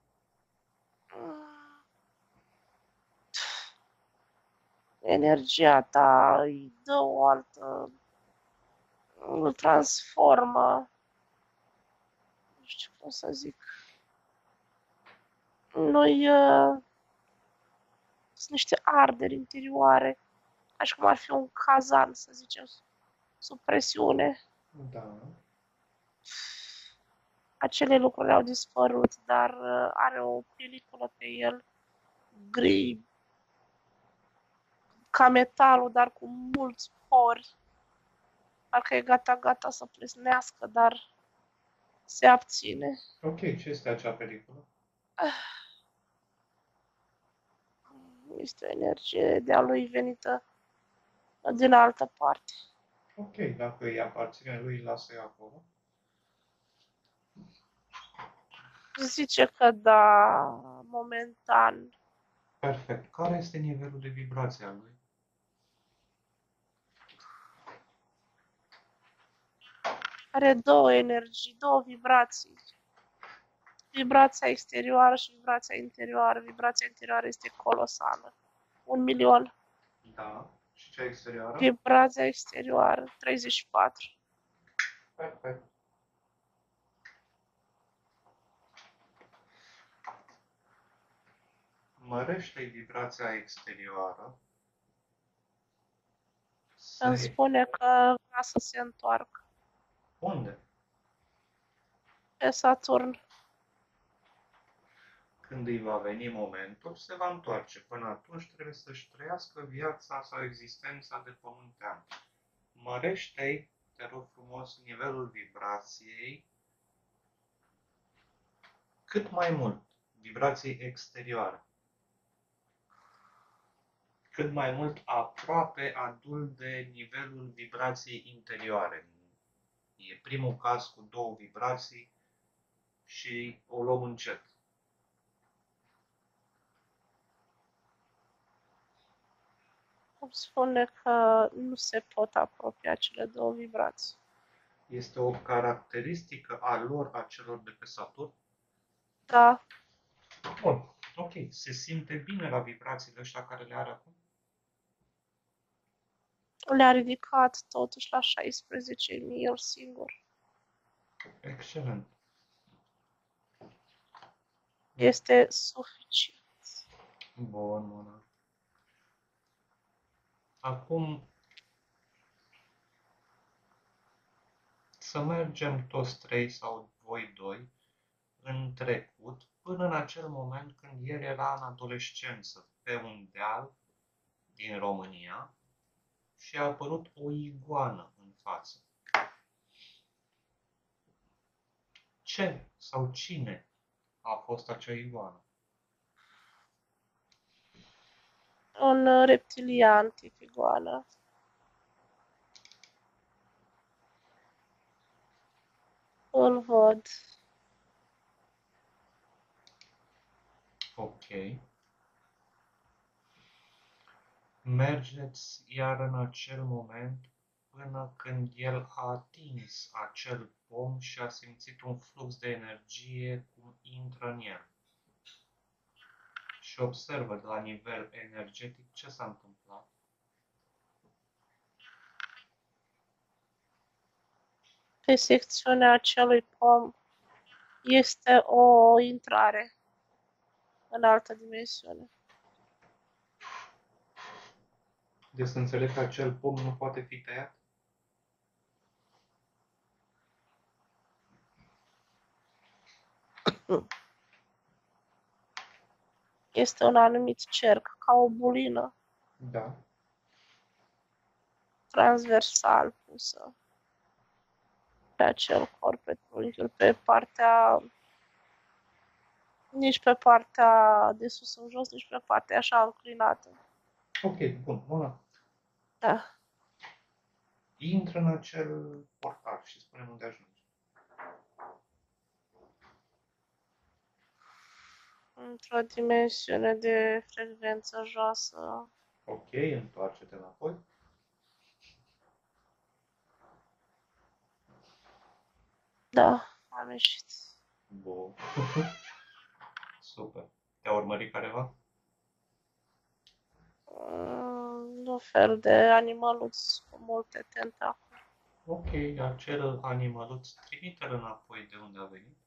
Energia ta îi dă o altă, îl transformă, nu știu cum să zic. Noi sunt niște arderi interioare, ca și cum ar fi un cazan, să zicem, sub presiune. Da. Acele lucruri au dispărut, dar are o peliculă pe el, gri, ca metalul, dar cu mulți pori. Parcă e gata să plesnească, dar se abține. Ok, ce este acea peliculă? Este o energie de-a lui venită din altă parte. Ok, dacă îi aparține lui, lasă-i acolo. Zice că da, momentan. Perfect. Care este nivelul de vibrație al lui? Are două energii, două vibrații. Vibrația exterioară și vibrația interioară. Vibrația interioară este colosală. 1.000.000. Da. Și cea exterioară? Vibrația exterioară, 34. Perfect. Mărește-i vibrația exterioară. Îmi spune că vrea să se întoarcă Unde? pe Saturn. Când îi va veni momentul, se va întoarce. Până atunci trebuie să-și trăiască viața sau existența de pământean. Mărește-i, te rog frumos, nivelul vibrației cât mai mult. Vibrației exterioare. Cât mai mult aproape adul de nivelul vibrației interioare. E primul caz cu două vibrații și o luăm încet. Îmi spune că nu se pot apropia cele două vibrații. Este o caracteristică a lor, a celor de pe Saturn? Da, Bun, ok. Se simte bine la vibrațiile ăștia care le are acum? le-a ridicat totuși la 16.000 el singur. Excelent. Este suficient. Bun, bună. Acum să mergem toți trei sau voi doi în trecut, până în acel moment când el era în adolescență, pe un deal din România și a apărut o iguană în față. Ce sau cine a fost acea iguană? Un reptilian tip iguană. Îl văd. Ok. Mergeți iar în acel moment până când el a atins acel pom și a simțit un flux de energie cum intră în el. Și observă de la nivel energetic ce s-a întâmplat. Pe secțiunea acelui pom este o intrare în altă dimensiune. Deci să înțeleg că acel pom nu poate fi tăiat? Este un anumit cerc, ca o bulină Da. transversal pusă pe acel corp, pe trunchiul, pe partea, nici pe partea de sus în jos, nici pe partea așa înclinată. Ok, bun, bună. Da. Intră în acel portal și spune unde ajungi. Într-o dimensiune de frecvență joasă. Ok, întoarce-te înapoi. Da, am ieșit. Bun. Super. Te-a urmărit careva? Un fel de animăluț cu multe tentacule. Ok, acel animăluț trimite-l înapoi de unde a venit.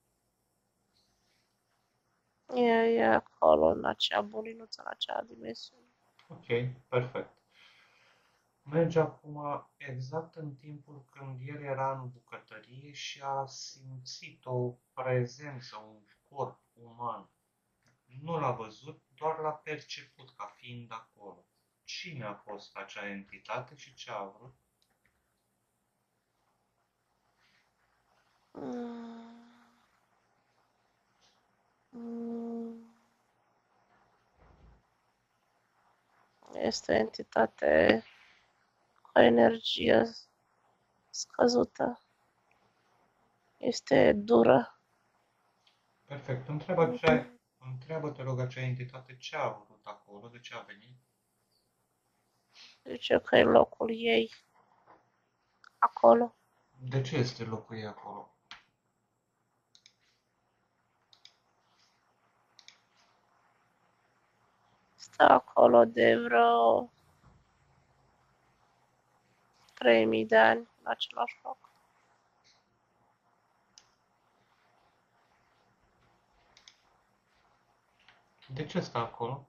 E acolo, în acea bulinuță, în acea dimensiune. Ok, perfect. Merge acum exact în timpul când el era în bucătărie și a simțit o prezență, un corp uman. Nu l-a văzut, doar l-a perceput ca fiind acolo. Cine a fost acea entitate și ce a vrut? Este o entitate cu o energie scăzută. Este dură. Perfect. Întreabă, te rog, acea entitate ce a vrut acolo, de ce a venit. Zice că e locul ei acolo. De ce este locul ei acolo? Stă acolo de vreo 3000 de ani în același loc. De ce stă acolo?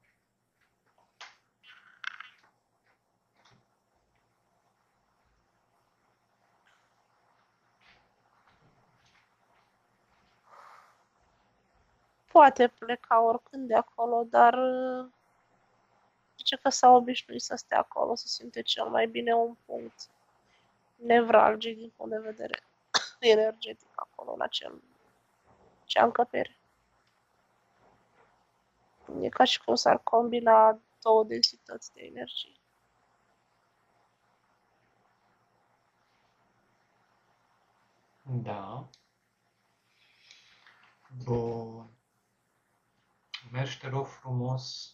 Poate pleca oricând de acolo, dar zice că s-a obișnuit să stea acolo, să simte cel mai bine un punct nevralgic din punct de vedere energetic acolo, în acea încăpere. E ca și cum s-ar combina două densități de energie. Da. Bun. Mergi, te rog frumos,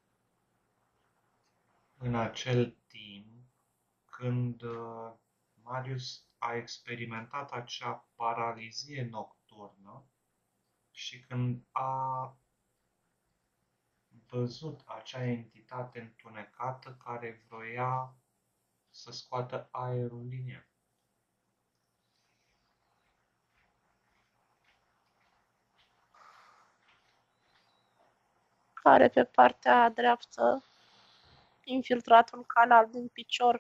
în acel timp când Marius a experimentat acea paralizie nocturnă și când a văzut acea entitate întunecată care vroia să scoată aerul din ea. Are pe partea dreaptă infiltrat un canal din picior,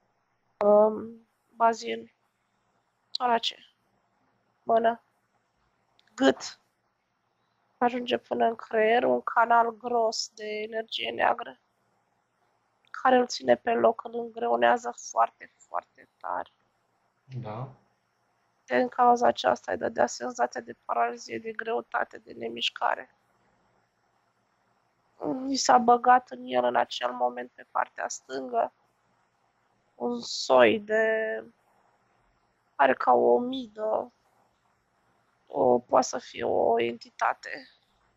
bazin, torace, mână, gât. Ajunge până în creier, un canal gros de energie neagră care îl ține pe loc, îl îngreunează foarte, foarte tare. Da? Din cauza aceasta îi dădea senzația de paralizie, de greutate, de nemișcare. I s-a băgat în el în acel moment pe partea stângă un soi de... are ca o omidă, poate să fie o entitate,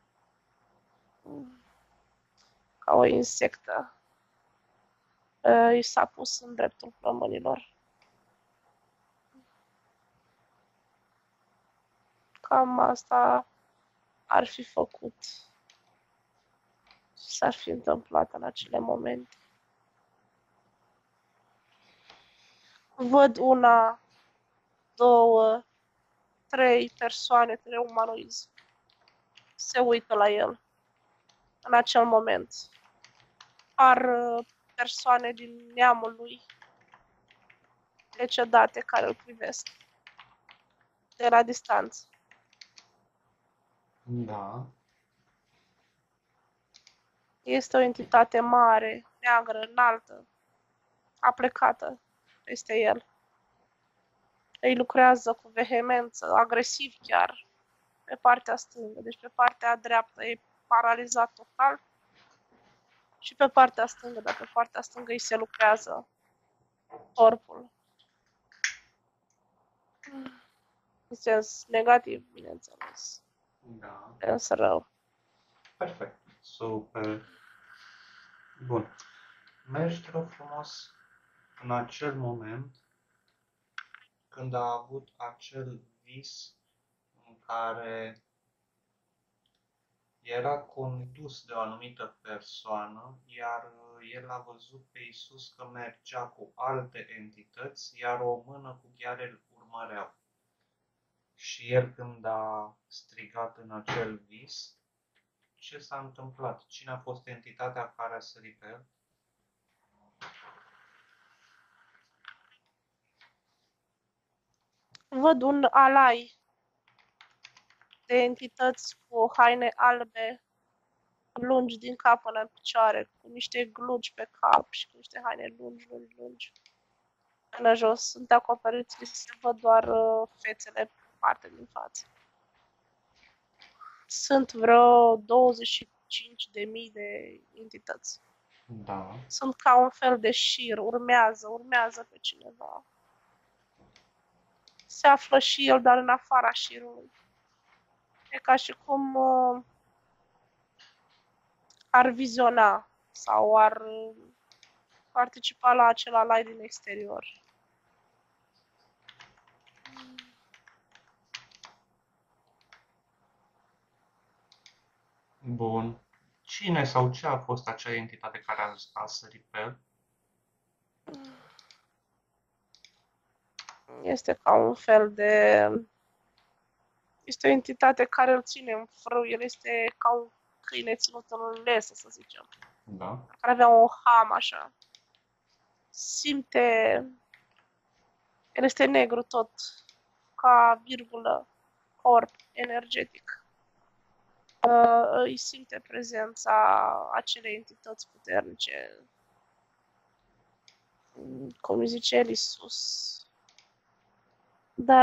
ca o insectă. I s-a pus în dreptul plămânilor. Cam asta ar fi făcut și s-ar fi întâmplat în acele momente. Văd una, două, trei persoane, trei umanoizi. Se uită la el în acel moment. Par persoane din neamul lui decedate care îl privesc de la distanță. Da. Este o entitate mare, neagră, înaltă, aplecată peste el. Îi lucrează cu vehemență, agresiv chiar, pe partea stângă. Deci pe partea dreaptă e paralizat total și pe partea stângă, dar pe partea stângă îi se lucrează corpul. În sens negativ, bineînțeles. Da. În sens rău. Perfect. Super. Bun. Mergi, te rog frumos, în acel moment când a avut acel vis în care era condus de o anumită persoană, iar el a văzut pe Isus că mergea cu alte entități, iar o mână cu gheare îl urmăreau. Și el când a strigat în acel vis, ce s-a întâmplat? Cine a fost entitatea care a sărit pe el? Văd un alai de entități cu haine albe lungi din cap până în picioare, cu niște glugi pe cap și cu niște haine lungi. Până jos sunt acoperiți, li se văd doar fețele pe parte din față. Sunt vreo 25.000 de entități. Da. Sunt ca un fel de șir, urmează pe cineva. Se află și el, dar în afara șirului. E ca și cum ar viziona sau ar participa la acela live din exterior. Bun. Cine sau ce a fost acea entitate care a sărit pe el? Este ca un fel de... Este o entitate care îl ține în frâu. El este ca un câine ținut în lesă, să zicem. Da. Care avea o hamă așa. Simte... El este negru tot. Ca virgulă. Corp energetic. Îi simte prezența acelei entități puternice. Cum îi zice el, Iisus. Dar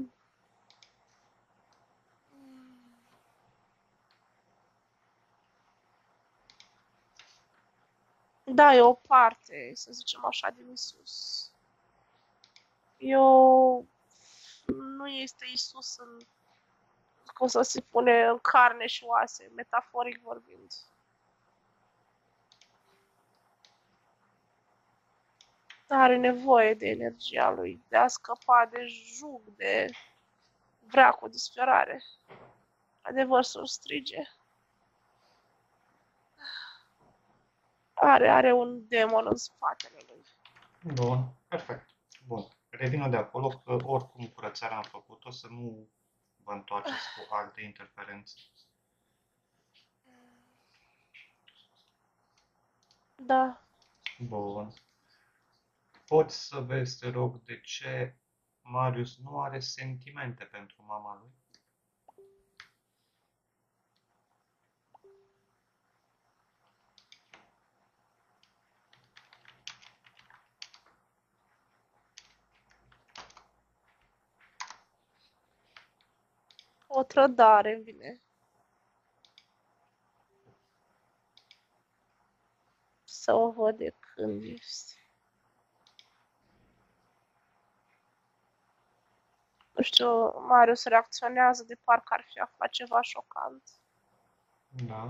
da, e o parte, să zicem așa, din Iisus. Nu este Iisus în, cum să se spune, în carne și oase, metaforic vorbind. Are nevoie de energia lui, de a scăpa de jug, de vreacul, disperare. Adevăr să-l strige. Are un demon în spatele lui. Bun. Perfect. Bun. Revină de acolo că oricum curățarea am făcut-o, să nu vă întoarceți cu alte interferențe. Da. Bun. Poți să vezi, te rog, de ce Marius nu are sentimente pentru mama lui? O trădare îmi vine. Să o văd de când este. Nu știu, Marius reacționează de parcă ar fi aflat ceva șocant. Da.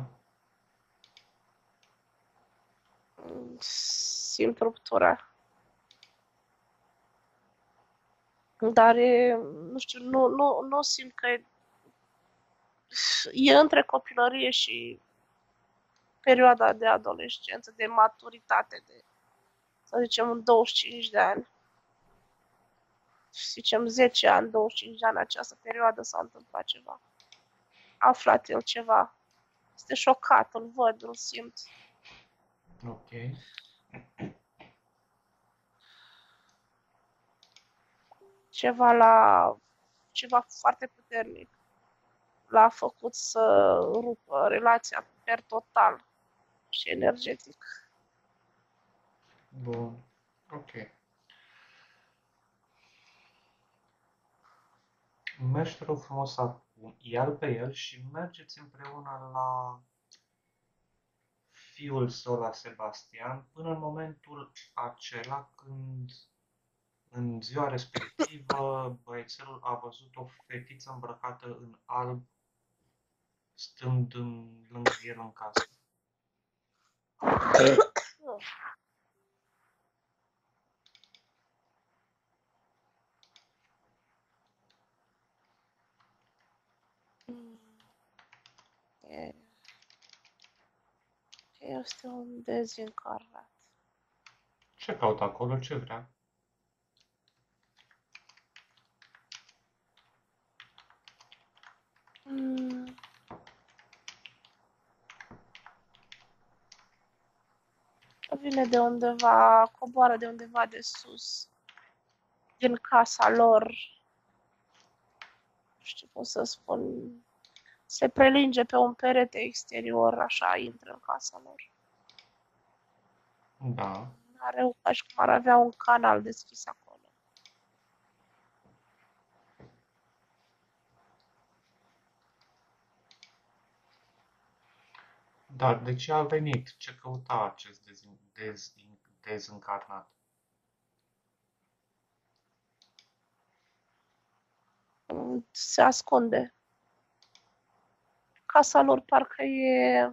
Simt ruptura. Dar nu știu, nu simt că e între copilărie și perioada de adolescență, de maturitate, de, să zicem, în 25 de ani. Să zicem 10 ani, 25 de ani, această perioadă s-a întâmplat ceva. A aflat el ceva. Este șocat, îl văd, îl simt. Ok. Ceva foarte puternic l-a făcut să rupă relația per total și energetic. Bun. Ok. Mergi, te rog frumos, acum, ia-l pe el și mergeți împreună la fiul său, la Sebastian, până în momentul acela când în ziua respectivă, băiețelul a văzut o fetiță îmbrăcată în alb, stând lângă el în casă. E- Este un dezincarnat. Ce caută acolo? Ce vrea? Mm, Vine de undeva, coboară de undeva de sus, din casa lor. Nu știu cum să spun. Se prelinge pe un perete exterior, așa, intră în casa lor. Da. Are ca și cum ar avea un canal deschis acolo. Dar de ce a venit? Ce căuta acest dezincarnat? Se ascunde. Casa lor parcă e,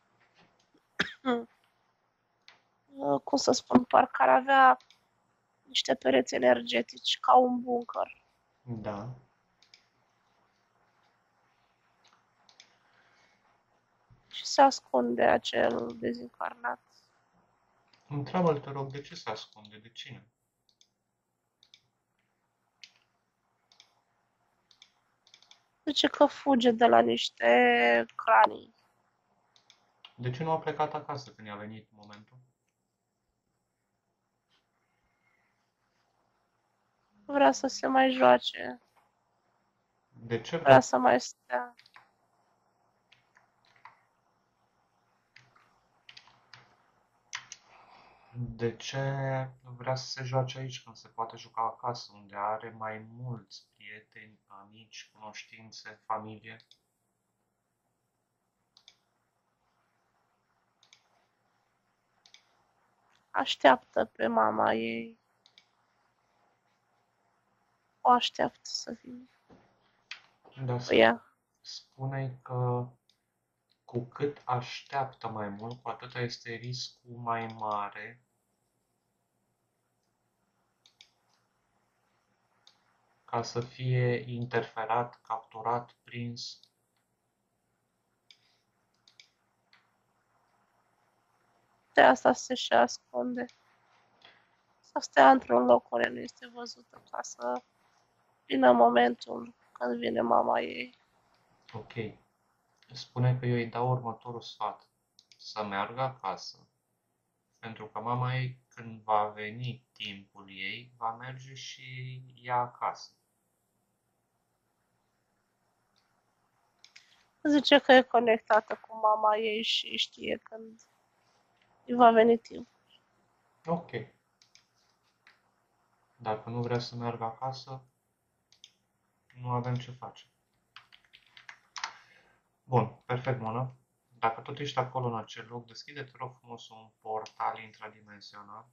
cum să spun, parcă ar avea niște pereți energetici, ca un bunker. Da. Și se ascunde acel dezincarnat. Întreabă-l, te rog, de ce se ascunde? De cine? Zice că fuge de la niște cranii. De ce nu a plecat acasă când i-a venit momentul? Vrea să se mai joace. De ce Vrea să mai stea. De ce vrea să se joace aici când se poate juca acasă, unde are mai mulți prieteni, amici, cunoștințe, familie? Așteaptă pe mama ei. O așteaptă să vină Dar cu ea. spune că cu cât așteaptă mai mult, cu atât este riscul mai mare ca să fie interferat, capturat, prins. De asta se și ascunde. Să stea într-un loc unde nu este văzută, ca să vină momentul când vine mama ei. Ok. Spune că eu îi dau următorul sfat. Să meargă acasă. Pentru că mama ei, când va veni timpul ei, va merge și ea acasă. Zice că e conectată cu mama ei și știe când îi va veni timp. Ok. Dacă nu vrea să meargă acasă, nu avem ce face. Bun, perfect, Mona. Dacă tot ești acolo în acel loc, deschide, te rog frumos, un portal intradimensional.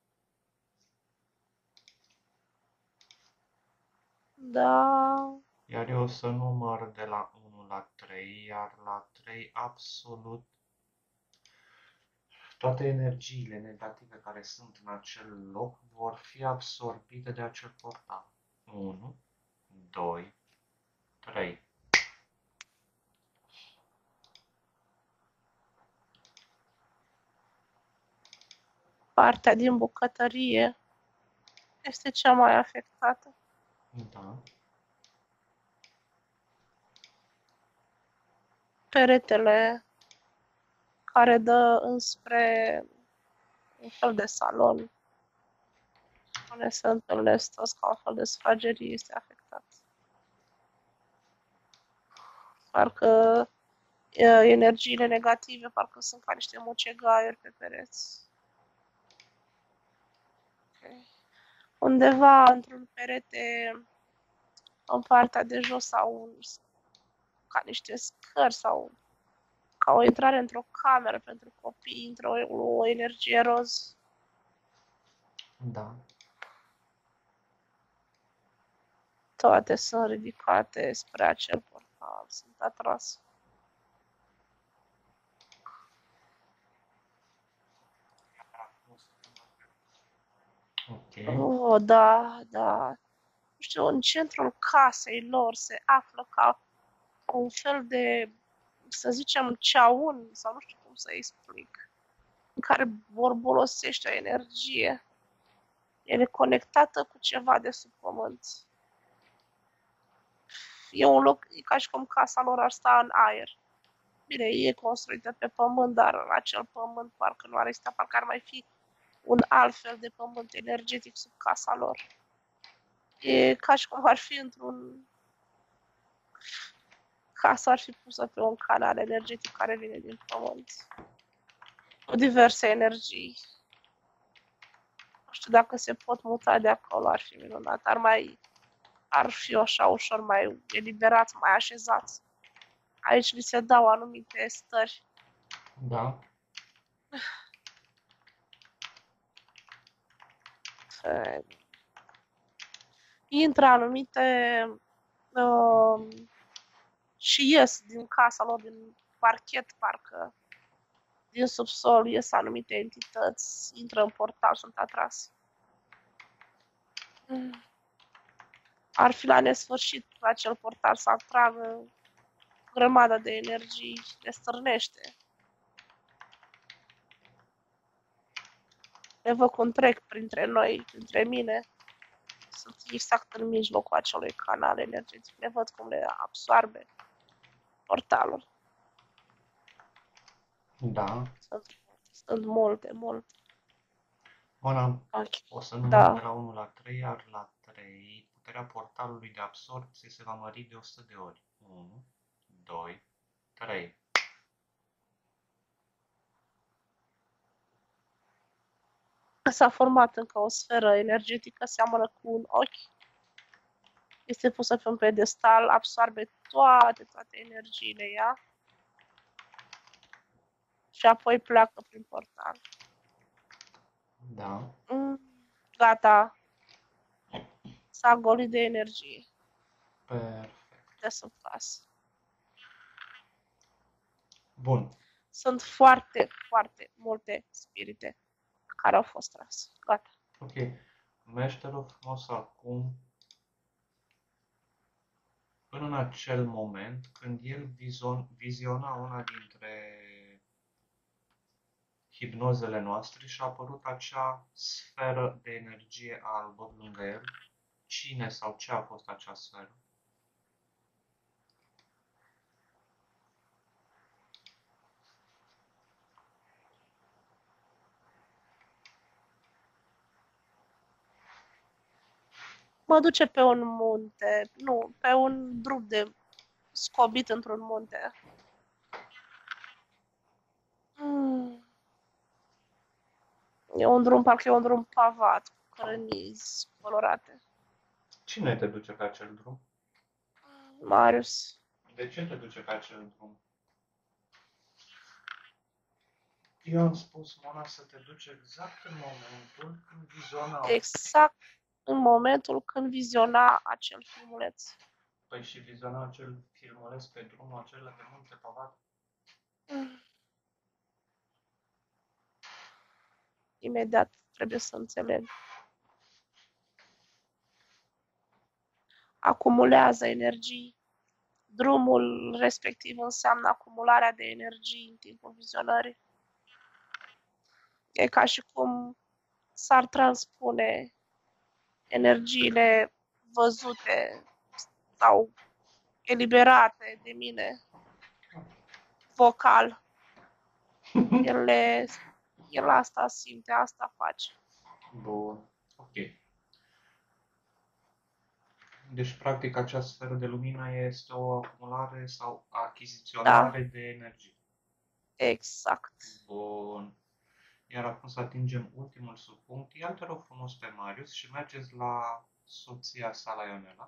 Da, Iar eu o să număr de la 1 la 3, iar la 3 absolut toate energiile negative care sunt în acel loc vor fi absorbite de acel portal. 1, 2, 3. partea din bucătărie este cea mai afectată. Da. Peretele care dă înspre un fel de salon, unde se întâlnesc toți ca un fel de sufragerie, este afectat. Parcă energiile negative, parcă sunt ca niște mucegaiuri pe pereți. Okay. Undeva într-un perete, în partea de jos, sau ca niște scări sau ca o intrare într-o cameră pentru copii, intră o energie roz. Da. Toate sunt ridicate spre acel portal, sunt atrase. Ok. Oh, da, da. Nu știu, în centrul casei lor se află ca un fel de, să zicem, ceaun, sau nu știu cum să explic, în care borbolosește o energie. E conectată cu ceva de sub pământ. E un loc, e ca și cum casa lor ar sta în aer. Bine, e construită pe pământ, dar acel pământ parcă nu ar exista, parcă ar mai fi un alt fel de pământ energetic sub casa lor. E ca și cum ar fi într-un... Casa ar fi pusă pe un canal energetic care vine din pământ. Cu diverse energii. Nu știu dacă se pot muta de acolo, ar fi minunat. Ar fi așa ușor mai eliberați, mai așezați. Aici li se dau anumite stări. Da. Intră anumite și ies din casa lor, din parchet, parcă din subsol ies anumite entități, intră în portal, sunt atrase. Ar fi la nesfârșit acel portal să atragă grămadă de energii, le stârnește. Le văd cum trec printre noi, printre mine. Sunt exact în mijlocul acelui canal energetic. Le văd cum le absorbe portalul. Da. Sunt multe. Mana, Okay. o să număr Da. de la 1 la 3, iar la 3 puterea portalului de absorpție se va mări de 100 de ori. 1, 2, 3. S-a format încă o sferă energetică, seamănă cu un ochi. Este pusă pe un pedestal, absorbe toate energiile ea și apoi pleacă prin portal. Da. Gata. S-a golit de energie. Perfect. De sub casă. Bun. Sunt foarte multe spirite care au fost trase. Gata. Ok. Meșterul frumos acum, până în acel moment, când el viziona una dintre hipnozele noastre și a apărut acea sferă de energie albă lângă el, cine sau ce a fost acea sferă? Mă duce pe un munte, nu, pe un drum de scobit într-un munte. E un drum, parcă e un drum pavat, cu cărămizi colorate. Cine te duce pe acel drum? Marius. De ce te duce pe acel drum? Eu am spus, Mona, să te duci exact în momentul când viziona... Exact în momentul când viziona acel filmuleț. Păi și viziona acel filmuleț pe drumul acela de munte pavat? Imediat trebuie să înțeleg. Acumulează energii. Drumul respectiv înseamnă acumularea de energii în timpul vizionării. E ca și cum s-ar transpune energiile văzute sau eliberate de mine vocal. El asta simte, asta face. Bun, ok. Deci, practic, acea sferă de lumină este o acumulare sau achiziționare de energie. Exact. Bun. Iar acum să atingem ultimul subpunct. Ia te rog frumos pe Marius și mergeți la soția sa, la Ionela.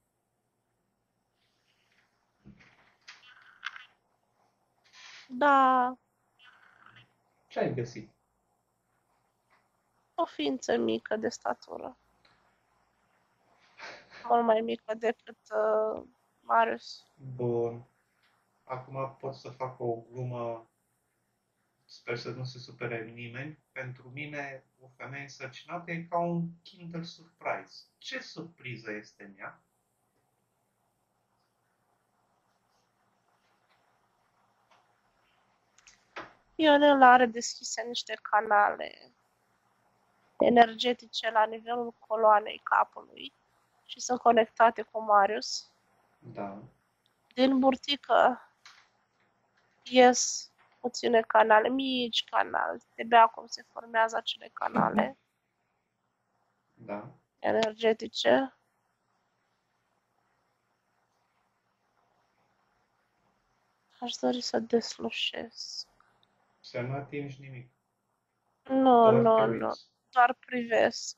Da, Ce ai găsit? o ființă mică de statură. mult mai mică decât Marius. Bun. Acum pot să fac o glumă, sper să nu se supere nimeni. Pentru mine, o femeie însărcinată e ca un Kinder Surprise. Ce surpriză este în ea? Ionel are deschise niște canale energetice la nivelul coloanei capului și sunt conectate cu Marius. Da. Din burtică ies puține canale, mici canale. De cum se formează acele canale Da. energetice. Aș dori să deslușesc. Să nu atingi nimic. Nu, Doar te nu. uiți. Doar privesc.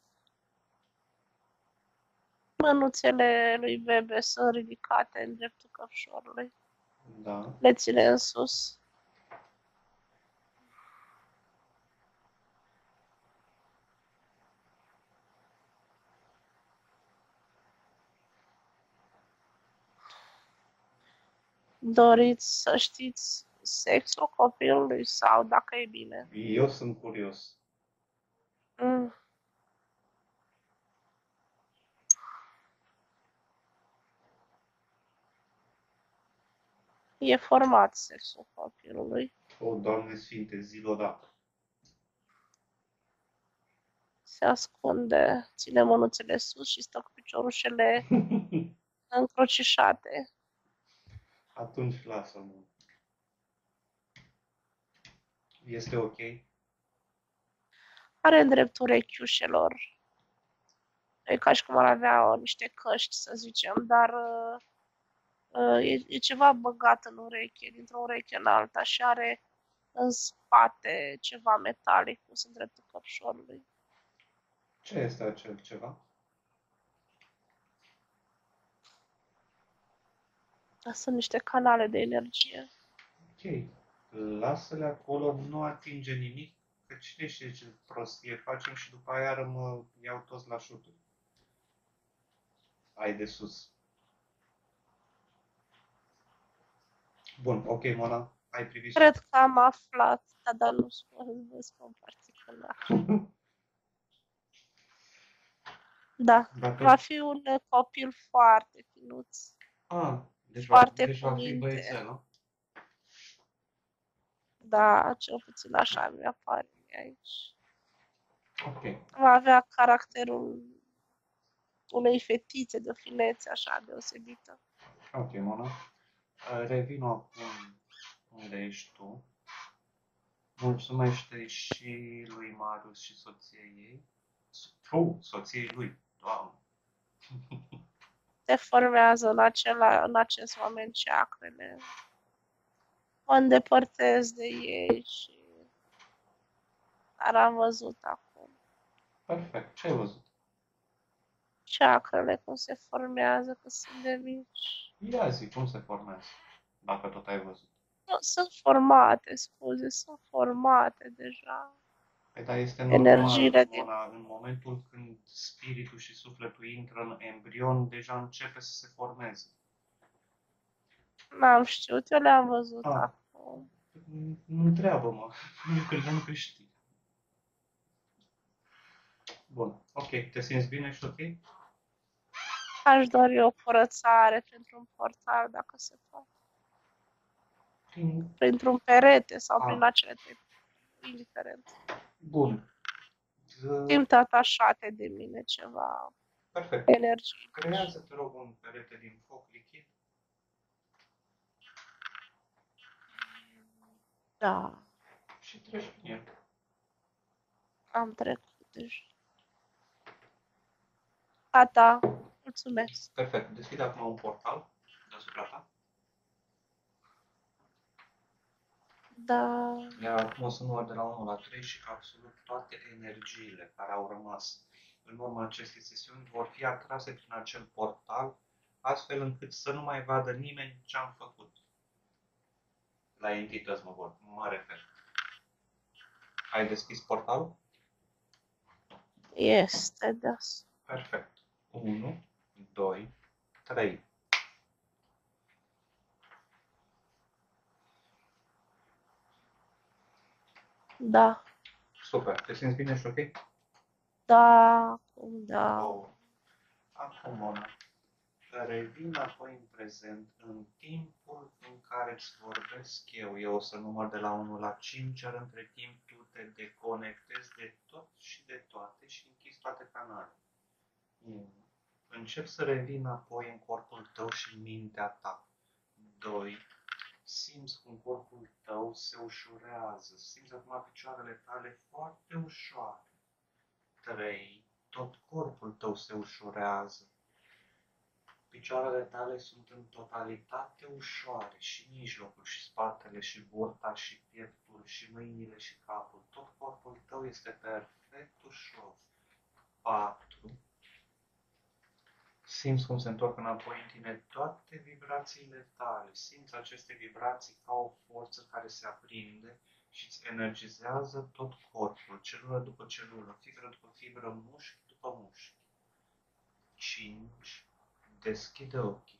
Mânuțele lui Bebe sunt ridicate în dreptul căpșorului. Da. Le ține în sus. Doriți să știți sexul copilului sau dacă e bine? Eu sunt curios. Mm. E format sexul copilului. O, Doamne Sfinte, zi-l odată. Se ascunde, ține mânuțele sus și stă cu piciorușele încrucișate. Atunci lasă-mă. Este ok? Are în dreptul urechiușelor. E ca și cum ar avea niște căști, să zicem, dar e ceva băgat în ureche, dintr-o ureche în alta și are în spate ceva metalic pus în dreptul căpșorului. Ce este acel ceva? Sunt niște canale de energie. Ok. Lasă-le acolo, nu atinge nimic, că cine știe ce prostie facem și după aia iară mă iau toți la șuturi. Hai de sus. Bun, ok, Mona, ai privit. Cred că am aflat, dar nu spun particular. Da, Dacă... va fi un copil foarte finuț. Deci Foarte va cu fi minte. băiețel, nu? Da, cel puțin așa mi apare aici. Ok. Va avea caracterul unei fetițe de finețe așa deosebită. Ok, Mona. Revin acum unde ești tu. Mulțumește și lui Marius și soției ei. Soției lui, Doamne. Se formează în acest moment ceacrele. Mă îndepărtez de ei și... Dar am văzut acum Perfect. Ce ai văzut? ceacrele cum se formează când sunt de mici. Ia zi, cum se formează, dacă tot ai văzut. Nu, sunt formate, scuze, sunt formate deja. Păi, dar este Energiile normal, din... Mona, în momentul când spiritul și sufletul intră în embrion, deja începe să se formeze. N-am știut, eu le-am văzut acum. Nu întreabă-mă, eu credeam că știi. Bun, ok, te simți bine și ok? Aș dori o curățare printr-un portal, dacă se poate. Printr-un perete sau prin acele trei, indiferent. Bun. Simt atașate de mine ceva. Perfect. Energie. Creează, te rog, un perete din foc lichid. Da. Și treci prin el. Am trecut deja. Gata. Mulțumesc. Perfect. Deschide acum un portal deasupra ta. Da. Iar acum o să număr de la 1 la 3 și absolut toate energiile care au rămas în urma acestei sesiuni vor fi atrase prin acel portal, astfel încât să nu mai vadă nimeni ce am făcut. La entități mă refer. Ai deschis portalul? Este, da. Perfect. 1, 2, 3. Da, Super. Te simți bine și ok? da, da. Bun. Acum, Mona, revin apoi în prezent, în timpul în care îți vorbesc eu o să număr de la 1 la 5, iar între timp tu te deconectezi de tot și de toate și închizi toate canalele. Încep să revin apoi în corpul tău și în mintea ta. 2. Simți cum corpul tău se ușurează. Simți acum picioarele tale foarte ușoare. 3. Tot corpul tău se ușurează. Picioarele tale sunt în totalitate ușoare, și mijlocul, și spatele, și burta, și pieptul, și mâinile, și capul. Tot corpul tău este perfect ușor. 4. Simți cum se întorc înapoi în tine toate vibrațiile tale. Simți aceste vibrații ca o forță care se aprinde și îți energizează tot corpul, celulă după celulă, fibră după fibră, mușchi după mușchi. 5. Deschide ochii.